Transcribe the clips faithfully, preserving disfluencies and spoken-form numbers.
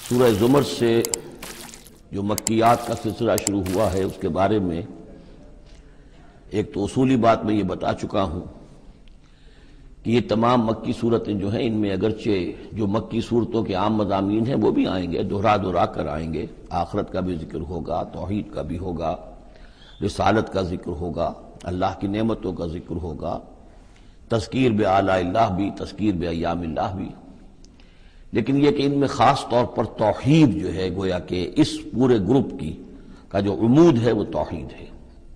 سورہ زمر سے جو مکیات کا سلسلہ شروع ہوا ہے اس کے بارے میں ایک تو اصولی بات میں یہ بتا چکا ہوں کہ یہ تمام مکی صورتیں جو ہیں ان میں اگرچہ جو مکی صورتوں کے عام مضامین ہیں وہ بھی آئیں گے، دہرا دہرا کر آئیں گے، آخرت کا بھی ذکر ہوگا، توحید کا بھی ہوگا، رسالت کا ذکر ہوگا، اللہ کی نعمتوں کا ذکر ہوگا، تذکیر بآلاء اللہ بھی، تذکیر بایام اللہ بھی، لیکن یہ کہ ان میں خاص طور پر توحید جو ہے گویا کہ اس پورے گروپ کی کا جو عمود ہے وہ توحید ہے۔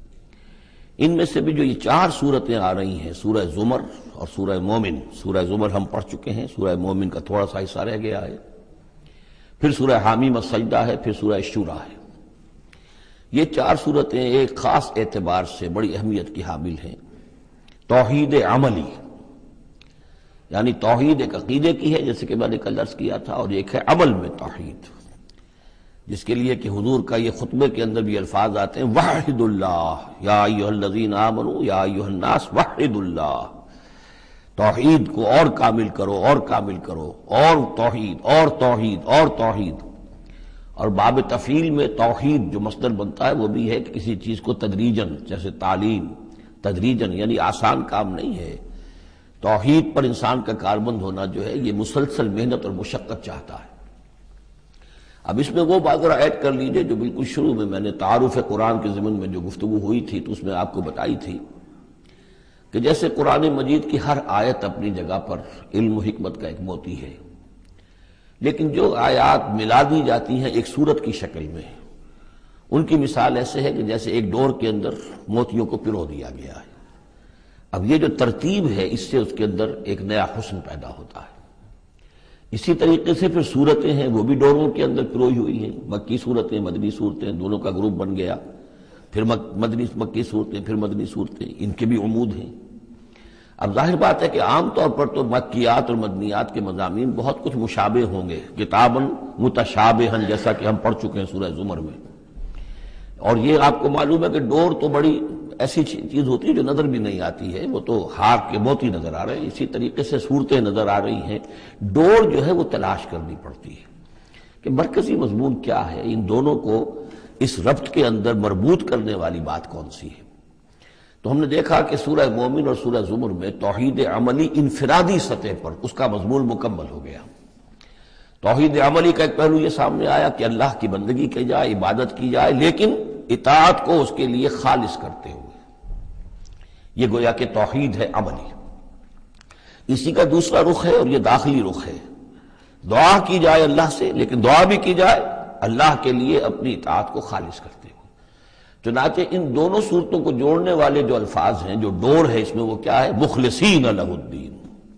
ان میں سے بھی جو یہ چار صورتیں آ رہی ہیں، سورہ زمر اور سورہ مومن، سورہ زمر ہم پڑھ چکے ہیں، سورہ مومن کا تھوڑا سا حصہ رہ گیا ہے، پھر سورہ حامیم السجدہ ہے، پھر سورہ شورى ہے۔ یہ چار صورتیں ایک خاص اعتبار سے بڑی اہمیت کی حامل ہیں، توحید عملی، یعنی توحید ایک عقیدے کی ہے جیسے کہ میں نے کل عرض کیا تھا، اور ایک ہے عمل میں توحید، جس کے لیے کہ حضور کا یہ خطبے کے اندر بھی الفاظ آتے ہیں وحد اللہ یا ایھا الذین آمنوا یا ایھا الناس وحد اللہ، توحید کو اور کامل کرو اور کامل کرو، اور توحید اور توحید اور توحید۔ اور باب تفعیل میں توحید جو مصدر بنتا ہے وہ بھی ہے کہ کسی چیز کو تدریجاً، جیسے تعلیم تدریجاً، یعنی آسان کام نہیں ہے، توحید پر انسان کا کاربند ہونا جو ہے یہ مسلسل محنت اور مشقت چاہتا ہے۔ اب اس میں وہ بات ذرا ایڈ کر لیجئے جو بالکل شروع میں میں نے تعارف قرآن کے ضمن میں جو گفتگو ہوئی تھی تو اس میں آپ کو بتائی تھی کہ جیسے قرآن مجید کی ہر آیت اپنی جگہ پر علم و حکمت کا ایک موتی ہے، لیکن جو آیات ملا دی جاتی ہیں ایک صورت کی شکل میں، ان کی مثال ایسے ہے کہ جیسے ایک ڈور کے اندر موتیوں کو پرو دیا گیا ہے۔ اب یہ جو ترتیب ہے اس سے اس کے اندر ایک نیا حسن پیدا ہوتا ہے۔ اسی طریقے سے پھر صورتیں ہیں وہ بھی ڈوروں کے اندر پروئی ہوئی ہیں، مکی صورتیں، مدنی صورتیں، دونوں کا گروپ بن گیا، پھر مدنی مکی صورتیں، پھر مدنی صورتیں، ان کے بھی عمود ہیں۔ اب ظاہر بات ہے کہ عام طور پر تو مکیات اور مدنیات کے مضامین بہت کچھ مشابہ ہوں گے، کتاباً متشابہاً، جیسا کہ ہم پڑھ چکے ہیں سورہ زمر میں۔ اور یہ آپ کو معلوم ہے کہ ڈور تو بڑی ایسی چیز ہوتی ہے جو نظر بھی نہیں آتی ہے، وہ تو ہار کے موتی نظر آ رہے ہیں، اسی طریقے سے صورتیں نظر آ رہی ہیں، ڈور جو ہے وہ تلاش کرنی پڑتی ہے کہ مرکزی مضمون کیا ہے، ان دونوں کو اس ربط کے اندر مربوط کرنے والی بات کون سی ہے۔ تو ہم نے دیکھا کہ سورہ مومن اور سورہ زمر میں توحید عملی انفرادی سطح پر اس کا مضمون مکمل ہو گیا۔ توحید عملی کا ایک پہلو یہ سامنے آیا کہ اللہ کی بندگی کی جائے، عبادت کی جائے، لیکن اطاعت کو اس کے لیے خالص کرتے ہوئے، یہ گویا کہ توحید ہے عملی۔ اسی کا دوسرا رخ ہے اور یہ داخلی رخ ہے، دعا کی جائے اللہ سے، لیکن دعا بھی کی جائے اللہ کے لیے اپنی اطاعت کو خالص کرتے ہوئے۔ چنانچہ ان دونوں صورتوں کو جوڑنے والے جو الفاظ ہیں، جو ڈور ہے اس میں، وہ کیا ہے؟ مخلصین لہ الدین،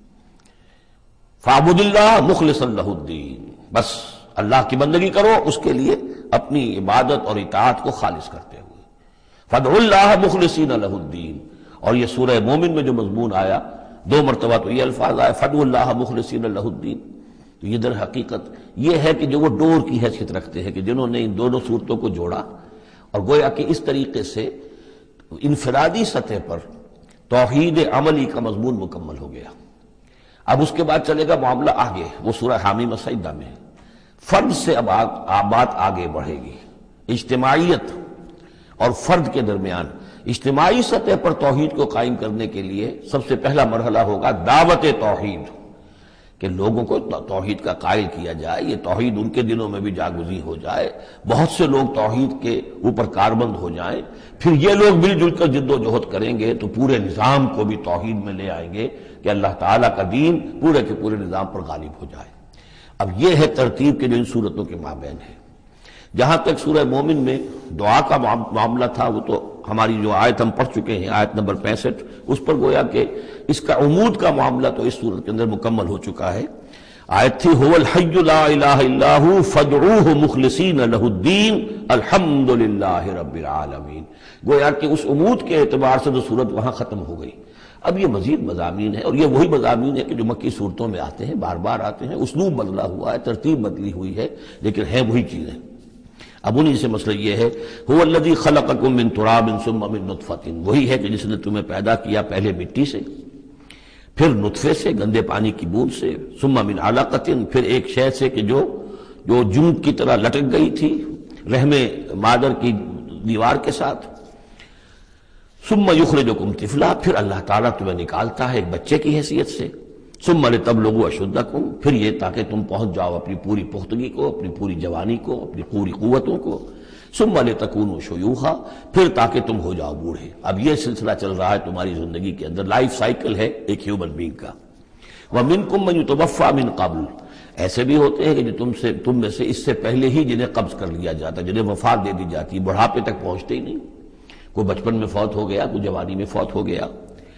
فاعبد اللہ مخلصا لہ الدین، بس اللہ کی بندگی کرو، اس کے لیے اپنی عبادت اور اطاعت کو خالص کرتے ہوئے۔ فادعوا اللہ مخلصین لہ الدین، اور یہ سورہ مومن میں جو مضمون آیا دو مرتبہ تو یہ الفاظ آئے فادعوا اللہ مخلصین لہ الدین، تو یہ در حقیقت یہ ہے کہ جو وہ ڈور کی حیثیت رکھتے ہیں کہ جنہوں نے ان دونوں صورتوں کو جوڑا، اور گویا کہ اس طریقے سے انفرادی سطح پر توحید عملی کا مضمون مکمل ہو گیا۔ اب اس کے بعد چلے گا معاملہ آگے، وہ سورہ حامیم السجدہ میں فرد سے اب بات آگے بڑھے گی، اجتماعیت اور فرد کے درمیان اجتماعی سطح پر توحید کو قائم کرنے کے لیے سب سے پہلا مرحلہ ہوگا دعوت توحید، کہ لوگوں کو توحید کا قائل کیا جائے، یہ توحید ان کے دلوں میں بھی جاگزی ہو جائے، بہت سے لوگ توحید کے اوپر کاربند ہو جائیں، پھر یہ لوگ مل جل کر جد و جہد کریں گے تو پورے نظام کو بھی توحید میں لے آئیں گے کہ اللہ تعالیٰ کا دین پورے کے پورے نظام پر غالب ہو جائے۔ اب یہ ہے ترتیب کے جو ان صورتوں کے مابین ہے۔ جہاں تک سورہ مومن میں دعا کا معاملہ تھا وہ تو ہماری جو آیت ہم پڑھ چکے ہیں، آیت نمبر پینسٹھ، اس پر گویا کہ اس کا عمود کا معاملہ تو اس صورت کے اندر مکمل ہو چکا ہے۔ آیت تھی هو الحی لا الہ الا هو فادعوہ مخلصین لہ الدین الحمد للہ رب العالمین، گویا کہ اس عمود کے اعتبار سے تو صورت وہاں ختم ہو گئی۔ اب یہ مزید مضامین ہے، اور یہ وہی مضامین ہے کہ جو مکی صورتوں میں آتے ہیں، بار بار آتے ہیں، اسلوب بدلا ہوا ہے، ترتیب بدلی ہوئی ہے، لیکن ہیں وہی چیزیں۔ اب انہی سے مسئلہ یہ ہے هو الذی خلقکم من تراب ثم من نطفۃ، وہی ہے کہ جس نے تمہیں پیدا کیا پہلے مٹی سے، پھر نطفے سے، گندے پانی کی بوند سے، ثم من علقۃ، پھر ایک شے سے کہ جو جو جنگ کی طرح لٹک گئی تھی رحم مادر کی دیوار کے ساتھ. ثم یخرجکم طفلا، پھر اللہ تعالیٰ تمہیں نکالتا ہے ایک بچے کی حیثیت سے. ثم لتبلغوا اشدکم، پھر یہ تاکہ تم پہنچ جاؤ اپنی پوری پختگی کو، اپنی پوری جوانی کو، اپنی پوری قوتوں کو. ثم لتکونوا شیوخا، پھر تاکہ تم ہو جاؤ بوڑھے. اب یہ سلسلہ چل رہا ہے تمہاری زندگی کے اندر، لائف سائیکل ہے ایک ہیومن بینگ کا. ومنکم من یتوفی من قبل، ایسے بھی ہوتے ہیں کہ جو تم سے تم میں سے اس سے پہلے ہی جنہیں قبض کر لیا جاتا، جنہیں وفات دے دی جاتی، بڑھاپے تک پہنچتے ہی نہیں. کوئی بچپن میں فوت ہو گیا، کوئی جوانی میں فوت ہو گیا.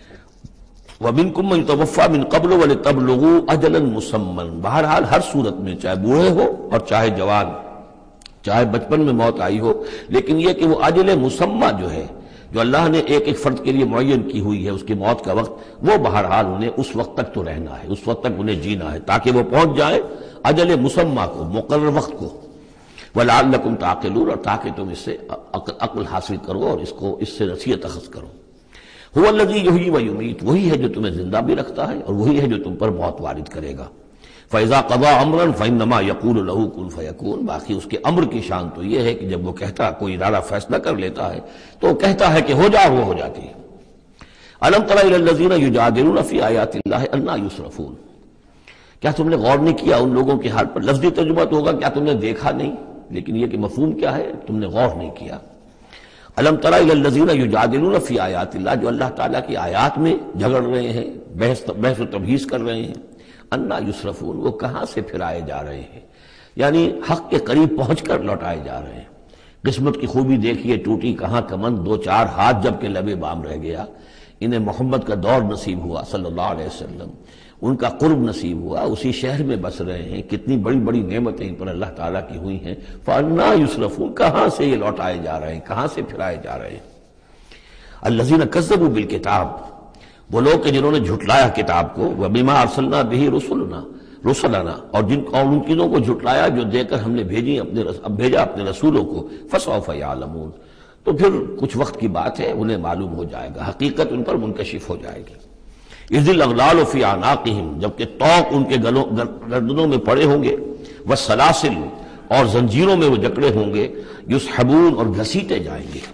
وَمِنْكُمْ مَنْ يُتَوَفَّى مِنْ قَبْلُ وَلِتَبْلُغُوا أَجَلًا مُّسَمًّى، بہرحال ہر صورت میں چاہے بوڑھے ہو اور چاہے جوان، چاہے بچپن میں موت آئی ہو، لیکن یہ کہ وہ اجل مسمى جو ہے، جو اللہ نے ایک ایک فرد کے لیے معین کی ہوئی ہے اس کی موت کا وقت، وہ بہرحال انہیں اس وقت تک تو رہنا ہے، اس وقت تک انہیں جینا ہے تاکہ وہ پہنچ جائے اجل مسمى کو، مقرر وقت کو. وَلَعَلَّكُمْ تَعْقِلُونَ، اور تاکہ تم اس سے عقل حاصل کرو اور اس کو اس سے نصیحت اخذ کرو. هو الذی یحیی و یمیت، وہی ہے جو تمہیں زندہ بھی رکھتا ہے اور وہی ہے جو تم پر موت وارد کرے گا. فَإِذَا قَضَىٰ أَمْرًا فَإِنَّمَا يَقُولُ لَهُ كُن فَيَكُونُ، باقی اس کے امر کی شان تو یہ ہے کہ جب وہ کہتا کوئی ارادہ فیصلہ کر لیتا ہے تو وہ کہتا ہے کہ ہو جا، وہ ہو جاتی ہے. أَلَمْ تَرَ إِلَى الَّذِينَ يُجَادِلُونَ فِي آيَاتِ اللَّهِ أَنَّىٰ يُصْرَفُونَ، کیا تم نے غور نہیں کیا ان لوگوں کے حال پر؟ لفظی ترجمہ تو ہوگا کیا تم نے دیکھا نہیں، لیکن یہ کہ مفہوم کیا ہے، تم نے غور نہیں کیا. الم تر الی الذین یجادلون فی آیات اللہ، جو اللہ تعالیٰ کی آیات میں جھگڑ رہے ہیں، بحث بحث و تبحیث کر رہے ہیں. انا یصرفون، وہ کہاں سے پھرائے جا رہے ہیں، یعنی حق کے قریب پہنچ کر لوٹائے جا رہے ہیں. قسمت کی خوبی دیکھیے، ٹوٹی کہاں کمند، دو چار ہاتھ جب کہ لبے بام رہ گیا. انہیں محمد کا دور نصیب ہوا صلی اللہ علیہ وسلم، ان کا قرب نصیب ہوا، اسی شہر میں بس رہے ہیں، کتنی بڑی بڑی نعمتیں ان پر اللہ تعالیٰ کی ہوئی ہیں. فَأَنَّىٰ يُصْرَفُونَ، کہاں سے یہ لوٹائے جا رہے ہیں، کہاں سے پھرائے جا رہے ہیں. الَّذِينَ كَذَّبُوا بِالْكِتَابِ، وہ لوگ کہ جنہوں نے جھٹلایا کتاب کو. وَبِمَا أَرْسَلْنَا بِهِ رُسُلُنَا رُسُلَنَا، اور جن اور ان چیزوں کو جھٹلایا جو دے کر ہم نے بھیجی اپنے بھیجا اپنے رسولوں کو. فَسَوْفَ يَعْلَمُونَ، تو پھر کچھ وقت کی بات ہے، انہیں معلوم ہو جائے گا، حقیقت ان پر منکشف ہو جائے گی. اذ الاغلال فی اعناقہم، جبکہ طوق ان کے گلوں گردنوں میں پڑے ہوں گے. والسلاسل، اور زنجیروں میں وہ جکڑے ہوں گے. یسحبون، اور گھسیٹے جائیں گے.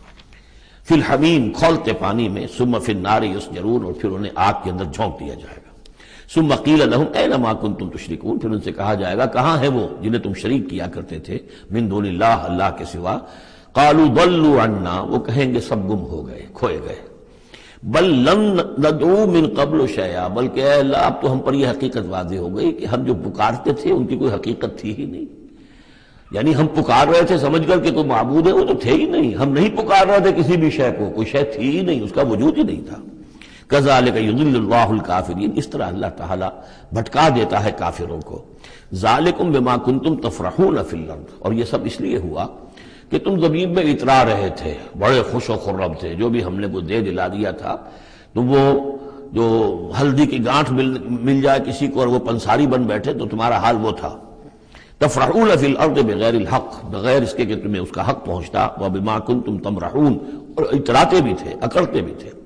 فی الحمیم، کھولتے پانی میں. ثم فی النار یسجرون، اور پھر انہیں آگ کے اندر جھونک دیا جائے گا. ثم قیل لہم این ما کنتم تشرکون، پھر ان سے کہا جائے گا کہاں ہے وہ جنہیں تم شریک کیا کرتے تھے من دون اللہ، اللہ کے سوا. قالوا ضلوا عنا، وہ کہیں گے سب گم ہو گئے، کھوئے گئے. بل لم ندعو من قبل شیئا، بلکہ اے اللہ اب تو ہم پر یہ حقیقت واضح ہو گئی کہ ہم جو پکارتے تھے ان کی کوئی حقیقت تھی ہی نہیں. یعنی ہم پکار رہے تھے سمجھ کر کہ کوئی معبود ہے، وہ تو تھے ہی نہیں. ہم نہیں پکار رہے تھے کسی بھی شے کو، کوئی شے تھی ہی نہیں، اس کا وجود ہی نہیں تھا. کذالک یضل اللہ الکافرین، اس طرح اللہ تعالیٰ بھٹکا دیتا ہے کافروں کو. ذالکم بما کنتم تفرحون فی الارض، اور یہ سب اس لیے ہوا کہ تم زمین میں اترا رہے تھے، بڑے خوش و خرم تھے. جو بھی ہم نے کو دے دلا دیا تھا، تو وہ جو ہلدی کی گانٹھ مل, مل جائے کسی کو اور وہ پنساری بن بیٹھے، تو تمہارا حال وہ تھا. تفرحون فی الارض بغیر الحق، بغیر اس کے کہ تمہیں اس کا حق پہنچتا. وبما کنتم تمرحون، اور اتراتے بھی تھے، اکڑتے بھی تھے.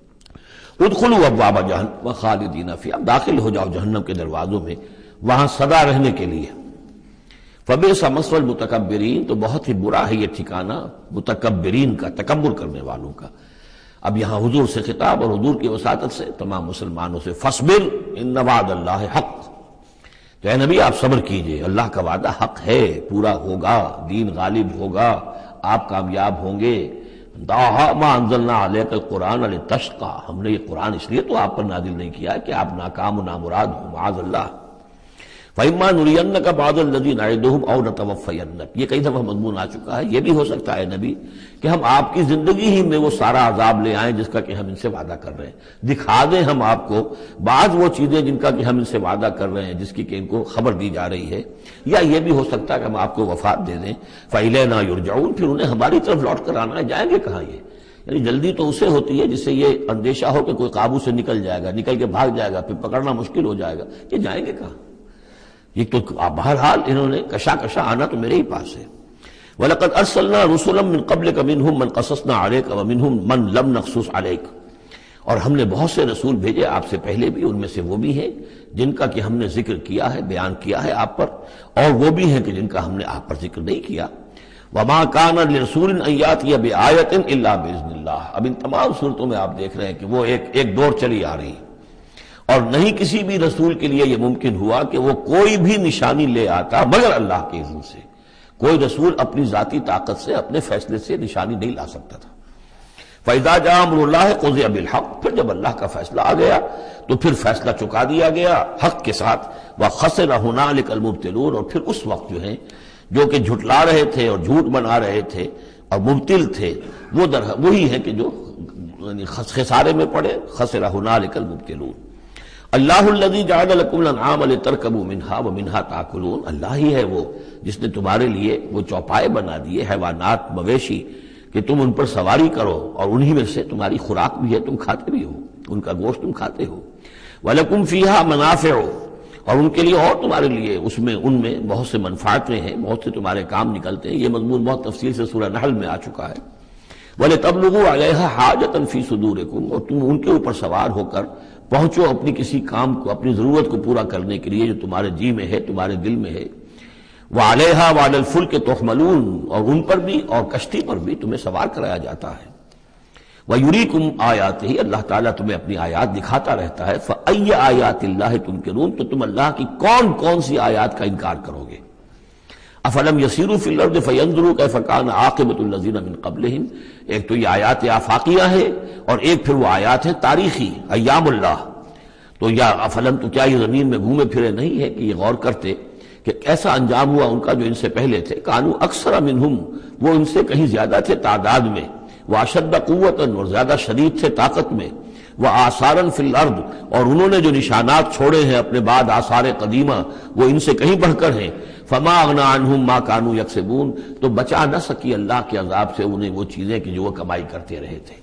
ادخلوا ابواب جہنم خالدین فیہا، داخل ہو جاؤ جہنم کے دروازوں میں، وہاں سدا رہنے کے لیے. فبئس مثوى المتکبرین، تو بہت ہی برا ہے یہ ٹھکانہ متکبرین کا، تکبر کرنے والوں کا. اب یہاں حضور سے خطاب اور حضور کی وساطت سے تمام مسلمانوں سے. فاصبر ان وعد اللہ حق، تو اے نبی آپ صبر کیجئے، اللہ کا وعدہ حق ہے، پورا ہوگا، دین غالب ہوگا، آپ کامیاب ہوں گے. ما انزلنا علیک القرآن لتشقى، ہم نے یہ قرآن اس لیے تو آپ پر نازل نہیں کیا کہ آپ ناکام و نامراد ہوں، معاذ اللہ. فَإِمَّا نُرِيَنَّكَ بَعْضَ الَّذِي نَعِدُهُمْ أَوْ نَتَوَفَّيَنَّكَ، یہ کئی دفعہ مضمون آ چکا ہے. یہ بھی ہو سکتا ہے نبی کہ ہم آپ کی زندگی ہی میں وہ سارا عذاب لے آئیں جس کا کہ ہم ان سے وعدہ کر رہے ہیں، دکھا دیں ہم آپ کو بعض وہ چیزیں جن کا کہ ہم ان سے وعدہ کر رہے ہیں، جس کی کہ ان کو خبر دی جا رہی ہے. یا یہ بھی ہو سکتا ہے کہ ہم آپ کو وفات دے دیں. فَإِلَيْنَا يُرْجَعُونَ، پھر انہیں ہماری طرف لوٹ کر آنا ہے. جائیں گے کہاں یہ؟ یعنی جلدی تو اسے ہوتی ہے جس سے یہ اندیشہ ہو کہ کوئی قابو سے نکل جائے گا، نکل کے بھاگ جائے گا، پھر پکڑنا مشکل ہو جائے گا. یہ جائیں گے کہاں؟ یہ تو بہرحال انہوں نے کشا کشا آنا تو میرے ہی پاس ہے. وَلَقَدْ أَرْسَلْنَا رُسُلًا مِّن قَبْلِكَ مِنْهُمْ مَنْ قَصَصْنَا عَلَيْكَ وَمِنْهُمْ مَنْ لَمْ نَقْصُصْ عَلَيْكَ، اور ہم نے بہت سے رسول بھیجے آپ سے پہلے بھی، ان میں سے وہ بھی ہیں جن کا کہ ہم نے ذکر کیا ہے، بیان کیا ہے آپ پر، اور وہ بھی ہیں کہ جن کا ہم نے آپ پر ذکر نہیں کیا۔ وَمَا كَانَ لِرَسُولٍ أَن يَأْتِيَ بِآيَةٍ إِلَّا بِإِذْنِ اللَّهِ۔ اب ان تمام صورتوں میں آپ دیکھ رہے ہیں کہ وہ ایک ایک دور چلی آ رہی ہے، اور نہیں کسی بھی رسول کے لیے یہ ممکن ہوا کہ وہ کوئی بھی نشانی لے آتا مگر اللہ کے اذن سے۔ کوئی رسول اپنی ذاتی طاقت سے، اپنے فیصلے سے نشانی نہیں لا سکتا تھا۔ فَإِذَا جَاءَ أَمْرُ اللَّهِ قُضِيَ بِالْحَقِّ، پھر جب اللہ کا فیصلہ آ گیا تو پھر فیصلہ چکا دیا گیا حق کے ساتھ۔ وَخَسِرَ هُنَالِكَ الْمُبْطِلُونَ، اور پھر اس وقت جو ہیں جو کہ جھٹلا رہے تھے اور جھوٹ بنا رہے تھے اور مبتل تھے، وہ در وہی ہیں کہ جو خسارے میں پڑے۔ خَسِرَ هُنَالِكَ الْمُبْطِلُونَ۔ اللہ الذی جعل لکم الانعام لترکبوا منها ومنها تاکلون، اللہ ہی ہے وہ جس نے تمہارے لیے وہ چوپائے بنا دیے، حیوانات، مویشی، کہ تم ان پر سواری کرو، اور انہی میں سے تمہاری خوراک بھی ہے، تم کھاتے بھی ہو، ان کا گوشت تم کھاتے ہو۔ وَلَكُمْ فِيهَا مَنَافِعُ، اور ان کے لیے اور تمہارے لیے اس میں ان میں بہت سے منفعتیں ہیں، بہت سے تمہارے کام نکلتے ہیں۔ یہ مضمون بہت تفصیل سے سورہ نحل میں آ چکا ہے۔ وَلِتَبْلُغُوا عَلَيْهَا حَاجَةً فِي صُدُورِكُمْ، اور تم ان کے اوپر سوار ہو کر پہنچو اپنی کسی کام کو، اپنی ضرورت کو پورا کرنے کے لیے جو تمہارے جی میں ہے، تمہارے دل میں ہے۔ وَعَلَيْهَا وَعَلَى الْفُلْكِ تُحْمَلُونَ، اور ان پر بھی اور کشتی پر بھی تمہیں سوار کرایا جاتا ہے۔ وَيُرِيكُمْ آيَاتِهِ، اللہ تعالیٰ تمہیں اپنی آیات دکھاتا رہتا ہے۔ فَأَيَّ آيَاتِ اللَّهِ تُنْكِرُونَ، تو تم اللہ کی کون کون سی آیات کا انکار کرو گے؟ افلم یسیروا فی الارض فینظروا کیف کان عاقبۃ الذین من قبلہم، ایک تو یہ آیات آفاقیہ ہے، اور ایک پھر وہ آیات ہے تاریخی، ایام اللہ۔ تو یا افلم، تو کیا یہ زمین میں گھومے پھرے نہیں ہے کہ یہ غور کرتے کہ کیسا انجام ہوا ان کا جو ان سے پہلے تھے؟ کانوا اکثر منہم، وہ ان سے کہیں زیادہ تھے تعداد میں، واشد قوۃ، اور زیادہ شدید تھے طاقت میں، وآثارا فی الارض، اور انہوں نے جو نشانات چھوڑے ہیں اپنے بعد آثار قدیمہ وہ ان سے کہیں بڑھ کر ہیں۔ فما اغنی عنہم ما کانوا یکسبون، تو بچا نہ سکی اللہ کے عذاب سے انہیں وہ چیزیں کہ جو وہ کمائی کرتے رہے تھے۔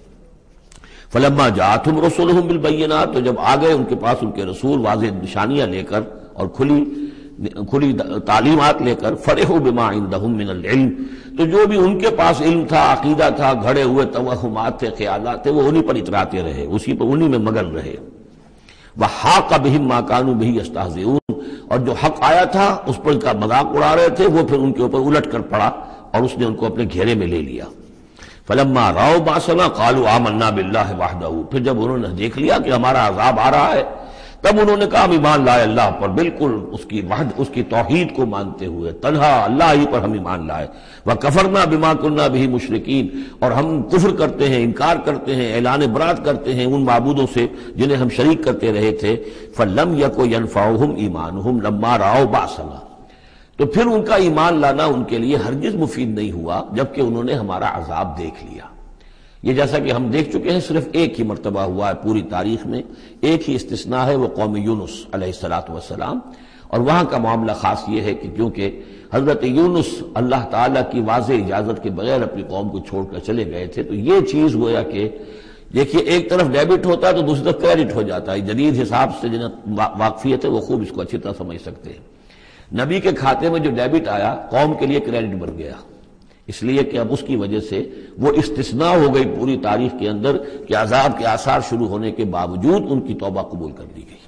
فلما جاءتهم رسلهم بالبینات، تو جب آ گئے ان کے پاس ان کے رسول واضح نشانیاں لے کر اور کھلی کھلی تعلیمات لے کر، فرحوا بما عندهم من العلم، تو جو بھی ان کے پاس علم تھا، عقیدہ تھا، گھڑے ہوئے توہمات تھے، خیالات تھے، وہ انہی پر اتراتے رہے، اسی پر انہی میں مگن رہے۔ وحاق بهم ما كانوا به يستهزئون، اور جو حق آیا تھا اس پر کا مذاق اڑا رہے تھے، وہ پھر ان کے اوپر الٹ کر پڑا اور اس نے ان کو اپنے گھیرے میں لے لیا۔ فلما رأوا بأسنا قالوا آمنا بالله وحده، پھر جب انہوں نے دیکھ لیا کہ ہمارا عذاب آ رہا ہے، تب انہوں نے کہا ہم ایمان لائے اللہ پر، بالکل اس کی وحد، اس کی توحید کو مانتے ہوئے، تنہا اللہ ہی پر ہم ایمان لائے۔ وَكَفَرْنَا بِمَا كُنَّا بِهِ مُشْرِكِينَ، اور ہم کفر کرتے ہیں، انکار کرتے ہیں، اعلان برات کرتے ہیں ان معبودوں سے جنہیں ہم شریک کرتے رہے تھے۔ فَلَمْ يَكُ يَنْفَعُهُمْ إِيمَانُهُمْ لَمَّا رَأَوْا بَأْسَنَا، تو پھر ان کا ایمان لانا ان کے لیے ہرگز مفید نہیں ہوا جبکہ انہوں نے ہمارا عذاب دیکھ لیا۔ یہ جیسا کہ ہم دیکھ چکے ہیں صرف ایک ہی مرتبہ ہوا ہے پوری تاریخ میں، ایک ہی استثناء ہے، وہ قوم یونس علیہ الصلوۃ والسلام، اور وہاں کا معاملہ خاص یہ ہے کہ کیونکہ حضرت یونس اللہ تعالیٰ کی واضح اجازت کے بغیر اپنی قوم کو چھوڑ کر چلے گئے تھے، تو یہ چیز گویا کہ دیکھیے ایک طرف ڈیبٹ ہوتا ہے تو دوسری طرف کریڈٹ ہو جاتا ہے۔ جدید حساب سے جنہیں واقفیت ہے وہ خوب اس کو اچھی طرح سمجھ سکتے ہیں۔ نبی کے کھاتے میں جو ڈیبٹ آیا قوم کے لیے کریڈٹ بن گیا، اس لیے کہ اب اس کی وجہ سے وہ استثناء ہو گئی پوری تاریخ کے اندر کہ عذاب کے آثار شروع ہونے کے باوجود ان کی توبہ قبول کر لی گئی۔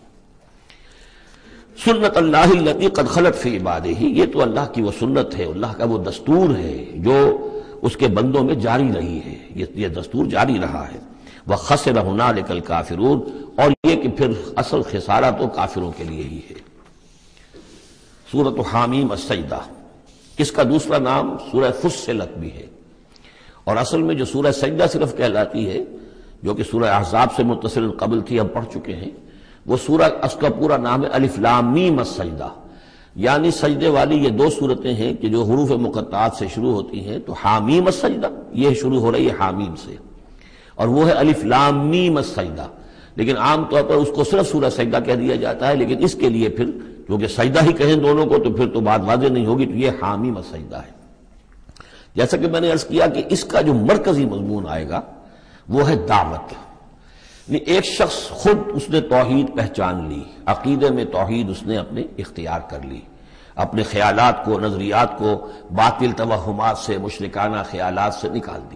سنت اللہ التی قد خلت فی عبادہ، یہ تو اللہ کی وہ سنت ہے، اللہ کا وہ دستور ہے جو اس کے بندوں میں جاری رہی ہے، یہ دستور جاری رہا ہے۔ وخسر ہنالک الکافرون، اور یہ کہ پھر اصل خسارہ تو کافروں کے لیے ہی ہے۔ سورۃ حامیم السجدہ، اس کا دوسرا نام سورہ فصلت بھی ہے، اور اصل میں جو سورہ سجدہ صرف کہلاتی ہے جو کہ سورہ احزاب سے متصل قبل تھی، ہم پڑھ چکے ہیں، وہ سورہ، اس کا پورا نام ہے الف لام میم السجدہ، یعنی سجدے والی یہ دو صورتیں ہیں کہ جو حروف مقطعات سے شروع ہوتی ہیں، تو حامیم السجدہ یہ شروع ہو رہی ہے حامیم سے، اور وہ ہے الف لام میم السجدہ، لیکن عام طور پر اس کو صرف سورہ سجدہ کہہ دیا جاتا ہے، لیکن اس کے لیے پھر کیونکہ سجدہ ہی کہیں دونوں کو تو پھر تو بات واضح نہیں ہوگی، تو یہ حامیم السجدہ ہے۔ جیسا کہ میں نے عرض کیا کہ اس کا جو مرکزی مضمون آئے گا وہ ہے دعوت، یعنی ایک شخص خود اس نے توحید پہچان لی، عقیدے میں توحید اس نے اپنے اختیار کر لی، اپنے خیالات کو، نظریات کو باطل توہمات سے، مشرکانہ خیالات سے نکال دیا،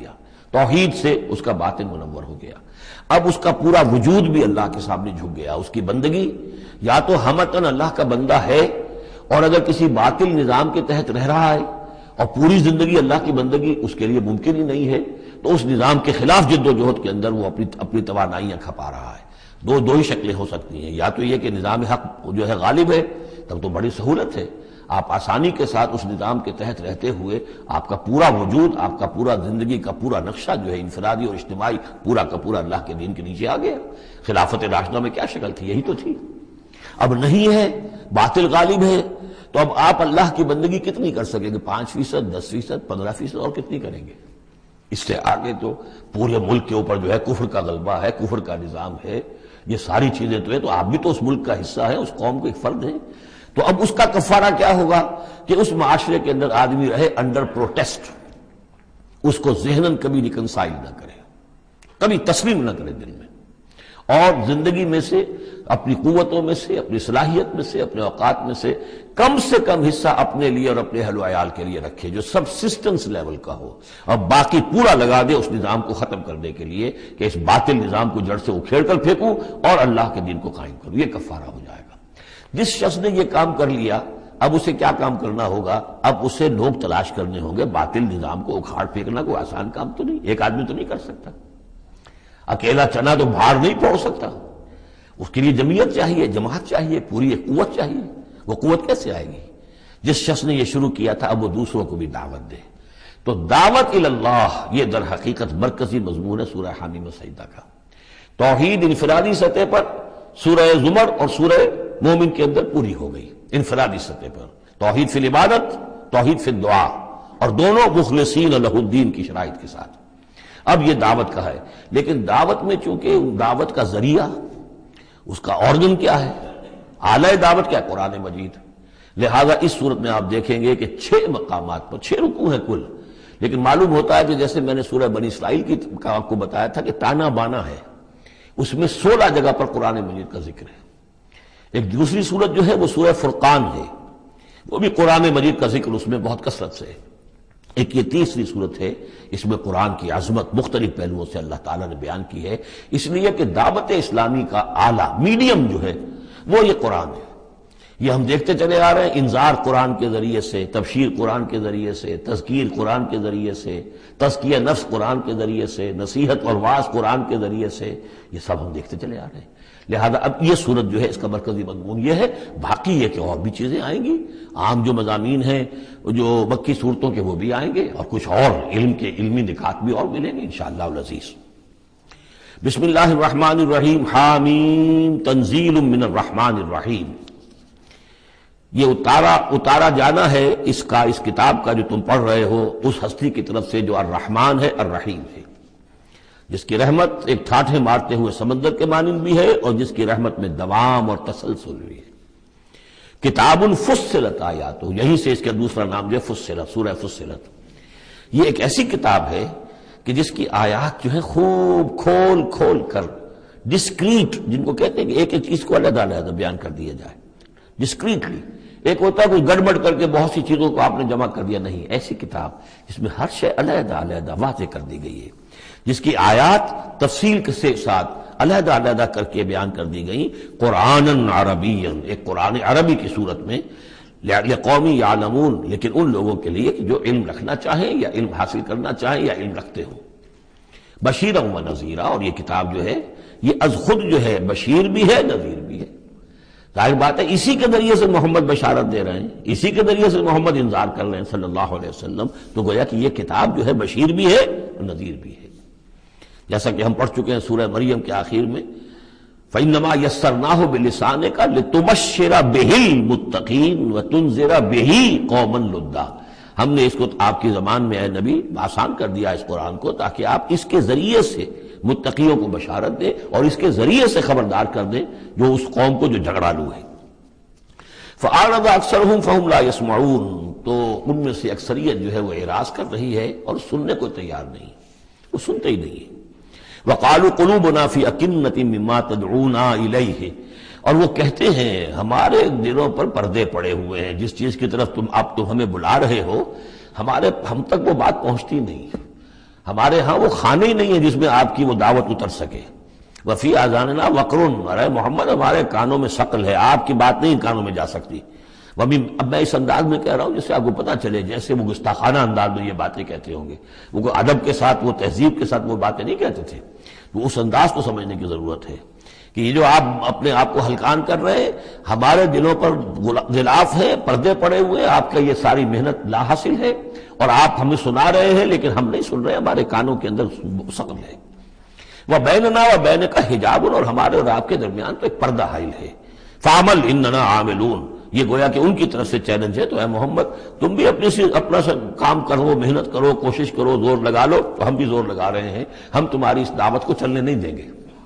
توحید سے اس کا باطن منور ہو گیا. اب اس کا پورا وجود بھی اللہ کے سامنے جھک گیا. اس کی بندگی یا تو ہمتن اللہ کا بندہ ہے، اور اگر کسی باطل نظام کے تحت رہ رہا ہے اور پوری زندگی اللہ کی بندگی اس کے لیے ممکن ہی نہیں ہے، تو اس نظام کے خلاف جد و جہد کے اندر وہ اپنی اپنی توانائیاں کھپا رہا ہے. دو دو ہی شکلیں ہو سکتی ہیں، یا تو یہ کہ نظام حق جو ہے غالب ہے، تب تو بڑی سہولت ہے، آپ آسانی کے ساتھ اس نظام کے تحت رہتے ہوئے آپ کا پورا وجود، آپ کا پورا زندگی کا پورا نقشہ جو ہے انفرادی اور اجتماعی پورا کا پورا اللہ کے دین کے نیچے آ گیا. خلافت راشدہ میں کیا شکل تھی؟ یہی تو تھی. اب نہیں ہے، باطل غالب ہے، تو اب آپ اللہ کی بندگی کتنی کر سکیں گے؟ پانچ فیصد، دس فیصد، پندرہ فیصد، اور کتنی کریں گے؟ اس سے آگے تو پورے ملک کے اوپر جو ہے کفر کا غلبہ ہے، کفر کا نظام ہے، یہ ساری چیزیں تو ہے. تو آپ بھی تو اس ملک کا حصہ ہیں، اس قوم کے ایک فرد ہیں. تو اب اس کا کفارہ کیا ہوگا کہ اس معاشرے کے اندر آدمی رہے انڈر پروٹیسٹ، اس کو ذہناً کبھی ریکنسائل نہ کرے، کبھی تسلیم نہ کرے دل میں، اور زندگی میں سے اپنی قوتوں میں سے، اپنی صلاحیت میں سے، اپنے اوقات میں سے کم سے کم حصہ اپنے لیے اور اپنے اہل و عیال کے لیے رکھے جو سبسسٹنس لیول کا ہو، اور باقی پورا لگا دے اس نظام کو ختم کرنے کے لیے کہ اس باطل نظام کو جڑ سے اکھیڑ کر پھینکوں اور اللہ کے دین کو قائم کروں. یہ کفارہ ہو جائے گا. جس شخص نے یہ کام کر لیا، اب اسے کیا کام کرنا ہوگا؟ اب اسے لوگ تلاش کرنے ہوں گے. باطل نظام کو اکھاڑ پھینکنا کوئی آسان کام تو نہیں، ایک آدمی تو نہیں کر سکتا. اکیلا چنا تو بھاڑ نہیں پھوڑ سکتا، اس کے لیے جمعیت چاہیے، جماعت چاہیے، پوری ایک قوت چاہیے. وہ قوت کیسے آئے گی؟ جس شخص نے یہ شروع کیا تھا اب وہ دوسروں کو بھی دعوت دے. تو دعوت اللہ یہ در حقیقت مرکزی مضمون ہے سورہ حامیم سجدہ کا. توحید انفرادی سطح پر سورہ زمر اور سورہ مومن کے اندر پوری ہو گئی انفرادی سطح پر. توحید فی العبادت، توحید فی الدعا، اور دونوں مخلصین لہ الدین کی شرائط کے ساتھ. اب یہ دعوت کا ہے، لیکن دعوت میں چونکہ دعوت کا ذریعہ، اس کا آرگن کیا ہے؟ اعلی دعوت کیا؟ قرآن مجید. لہذا اس صورت میں آپ دیکھیں گے کہ چھ مقامات پر چھ رکوع ہیں کل، لیکن معلوم ہوتا ہے کہ جیسے میں نے سورہ بنی اسرائیل کی کا آپ کو بتایا تھا کہ تانا بانا ہے، اس میں سولہ جگہ پر قرآن مجید کا ذکر ہے. ایک دوسری صورت جو ہے وہ سورہ فرقان ہے، وہ بھی قرآن مجید کا ذکر اس میں بہت کثرت سے ہے. ایک یہ تیسری صورت ہے، اس میں قرآن کی عظمت مختلف پہلوؤں سے اللہ تعالیٰ نے بیان کی ہے، اس لیے کہ دعوت اسلامی کا اعلیٰ میڈیم جو ہے وہ یہ قرآن ہے. یہ ہم دیکھتے چلے آ رہے ہیں، انذار قرآن کے ذریعے سے، تبشیر قرآن کے ذریعے سے، تذکیر قرآن کے ذریعے سے، تزکیہ نفس قرآن کے ذریعے سے، نصیحت اور واعظ قرآن کے ذریعے سے، یہ سب ہم دیکھتے چلے آ رہے ہیں. لہذا اب یہ صورت جو ہے اس کا مرکزی مضمون یہ ہے. باقی یہ کہ اور بھی چیزیں آئیں گی، عام جو مضامین ہیں جو مکی صورتوں کے وہ بھی آئیں گے، اور کچھ اور علم کے علمی نکات بھی اور ملیں گے انشاءاللہ العزیز. بسم اللہ الرحمن الرحیم. حامیم تنزیل من الرحمن الرحیم. یہ اتارا اتارا جانا ہے اس کا، اس کتاب کا جو تم پڑھ رہے ہو، اس ہستی کی طرف سے جو الرحمن ہے، الرحیم ہے، جس کی رحمت ایک ٹھاٹھے مارتے ہوئے سمندر کے مانند بھی ہے اور جس کی رحمت میں دوام اور تسلسل بھی ہے. کتاب فصلت آیاتہ، یہیں سے اس کا دوسرا نام جو ہے فصلت، سورہ فصلت. یہ ایک ایسی کتاب ہے کہ جس کی آیات جو ہے خوب کھول کھول کر ڈسکریٹ، جن کو کہتے ہیں کہ ایک ایک چیز کو علیحدہ علیحدہ بیان کر دیا جائے ڈسکریٹلی. ایک ہوتا ہے کوئی گڑبڑ کر کے بہت سی چیزوں کو آپ نے جمع کر دیا، نہیں، ایسی کتاب جس میں ہر شے علیحدہ علیحدہ واضح کر دی گئی ہے، جس کی آیات تفصیل کے ساتھ علیحدہ علیحدہ کر کے بیان کر دی گئی. قرآن عربی، ایک قرآن عربی کی صورت میں، لقومی یعلمون، لیکن ان لوگوں کے لیے کہ جو علم رکھنا چاہیں یا علم حاصل کرنا چاہیں یا علم رکھتے ہوں. بشیرا و نذیرا، اور یہ کتاب جو ہے یہ از خود جو ہے بشیر بھی ہے، نذیر بھی ہے. ظاہر بات ہے اسی کے ذریعے سے محمد بشارت دے رہے ہیں، اسی کے ذریعے سے محمد انذار کر رہے ہیں صلی اللہ علیہ وسلم. تو گویا کہ یہ کتاب جو ہے بشیر بھی ہے اور نذیر بھی ہے. جیسا کہ ہم پڑھ چکے ہیں سورہ مریم کے آخر میں، فَإِنَّمَا يَسَّرْنَاهُ بِلِسَانِكَ لِتُبَشِّرَ بِهِ الْمُتَّقِينَ وَتُنذِرَ بِهِ قَوْمًا لُدًّا. ہم نے اس کو آپ کی زبان میں اے نبی آسان کر دیا اس قرآن کو، تاکہ آپ اس کے ذریعے سے متقیوں کو بشارت دیں اور اس کے ذریعے سے خبردار کر دیں جو اس قوم کو جو جھگڑالو ہے. فَأَعْرَضَ أَكْثَرُهُمْ فَهُمْ لَا يَسْمَعُونَ. تو ان میں سے اکثریت جو ہے وہ اعراض کر رہی ہے اور سننے کو تیار نہیں، وہ سنتے ہی نہیں ہے. وَقَالُوا قُلُوبُنَا فِي أَكِنَّةٍ مِّمَّا تَدْعُونَا إِلَيْهِ، اور وہ کہتے ہیں ہمارے دلوں پر پردے پڑے ہوئے ہیں، جس چیز کی طرف تم اب تم ہمیں بلا رہے ہو ہمارے ہم تک وہ بات پہنچتی نہیں. ہمارے ہاں وہ خانے ہی نہیں ہے جس میں آپ کی وہ دعوت اتر سکے. وفی آذاننا وقرن، ارے محمد ہمارے کانوں میں ثقل ہے، آپ کی بات نہیں کانوں میں جا سکتی. وہ بھی اب میں اس انداز میں کہہ رہا ہوں جس سے آپ کو پتہ چلے جیسے وہ گستاخانہ انداز میں یہ باتیں کہتے ہوں گے. وہ کوئی ادب کے ساتھ، وہ تہذیب کے ساتھ وہ باتیں نہیں کہتے تھے. تو اس انداز کو سمجھنے کی ضرورت ہے کہ یہ جو آپ اپنے آپ کو ہلکان کر رہے ہیں، ہمارے دلوں پر غلاف ہے، پردے پڑے ہوئے، آپ کا یہ ساری محنت لا حاصل ہے، اور آپ ہمیں سنا رہے ہیں لیکن ہم نہیں سن رہے، ہمارے کانوں کے اندر ثقل ہے. وہ بیننا و بین کا حجاب، اور ہمارے اور آپ کے درمیان تو ایک پردہ حائل ہے. فعمل اننا عاملون، یہ گویا کہ ان کی طرف سے چیلنج ہے. تو اے محمد تم بھی اپنی سے اپنا سا کام کرو، محنت کرو، کوشش کرو، زور لگا لو. تو ہم بھی زور لگا رہے ہیں، ہم تمہاری اس دعوت کو چلنے نہیں دیں گے.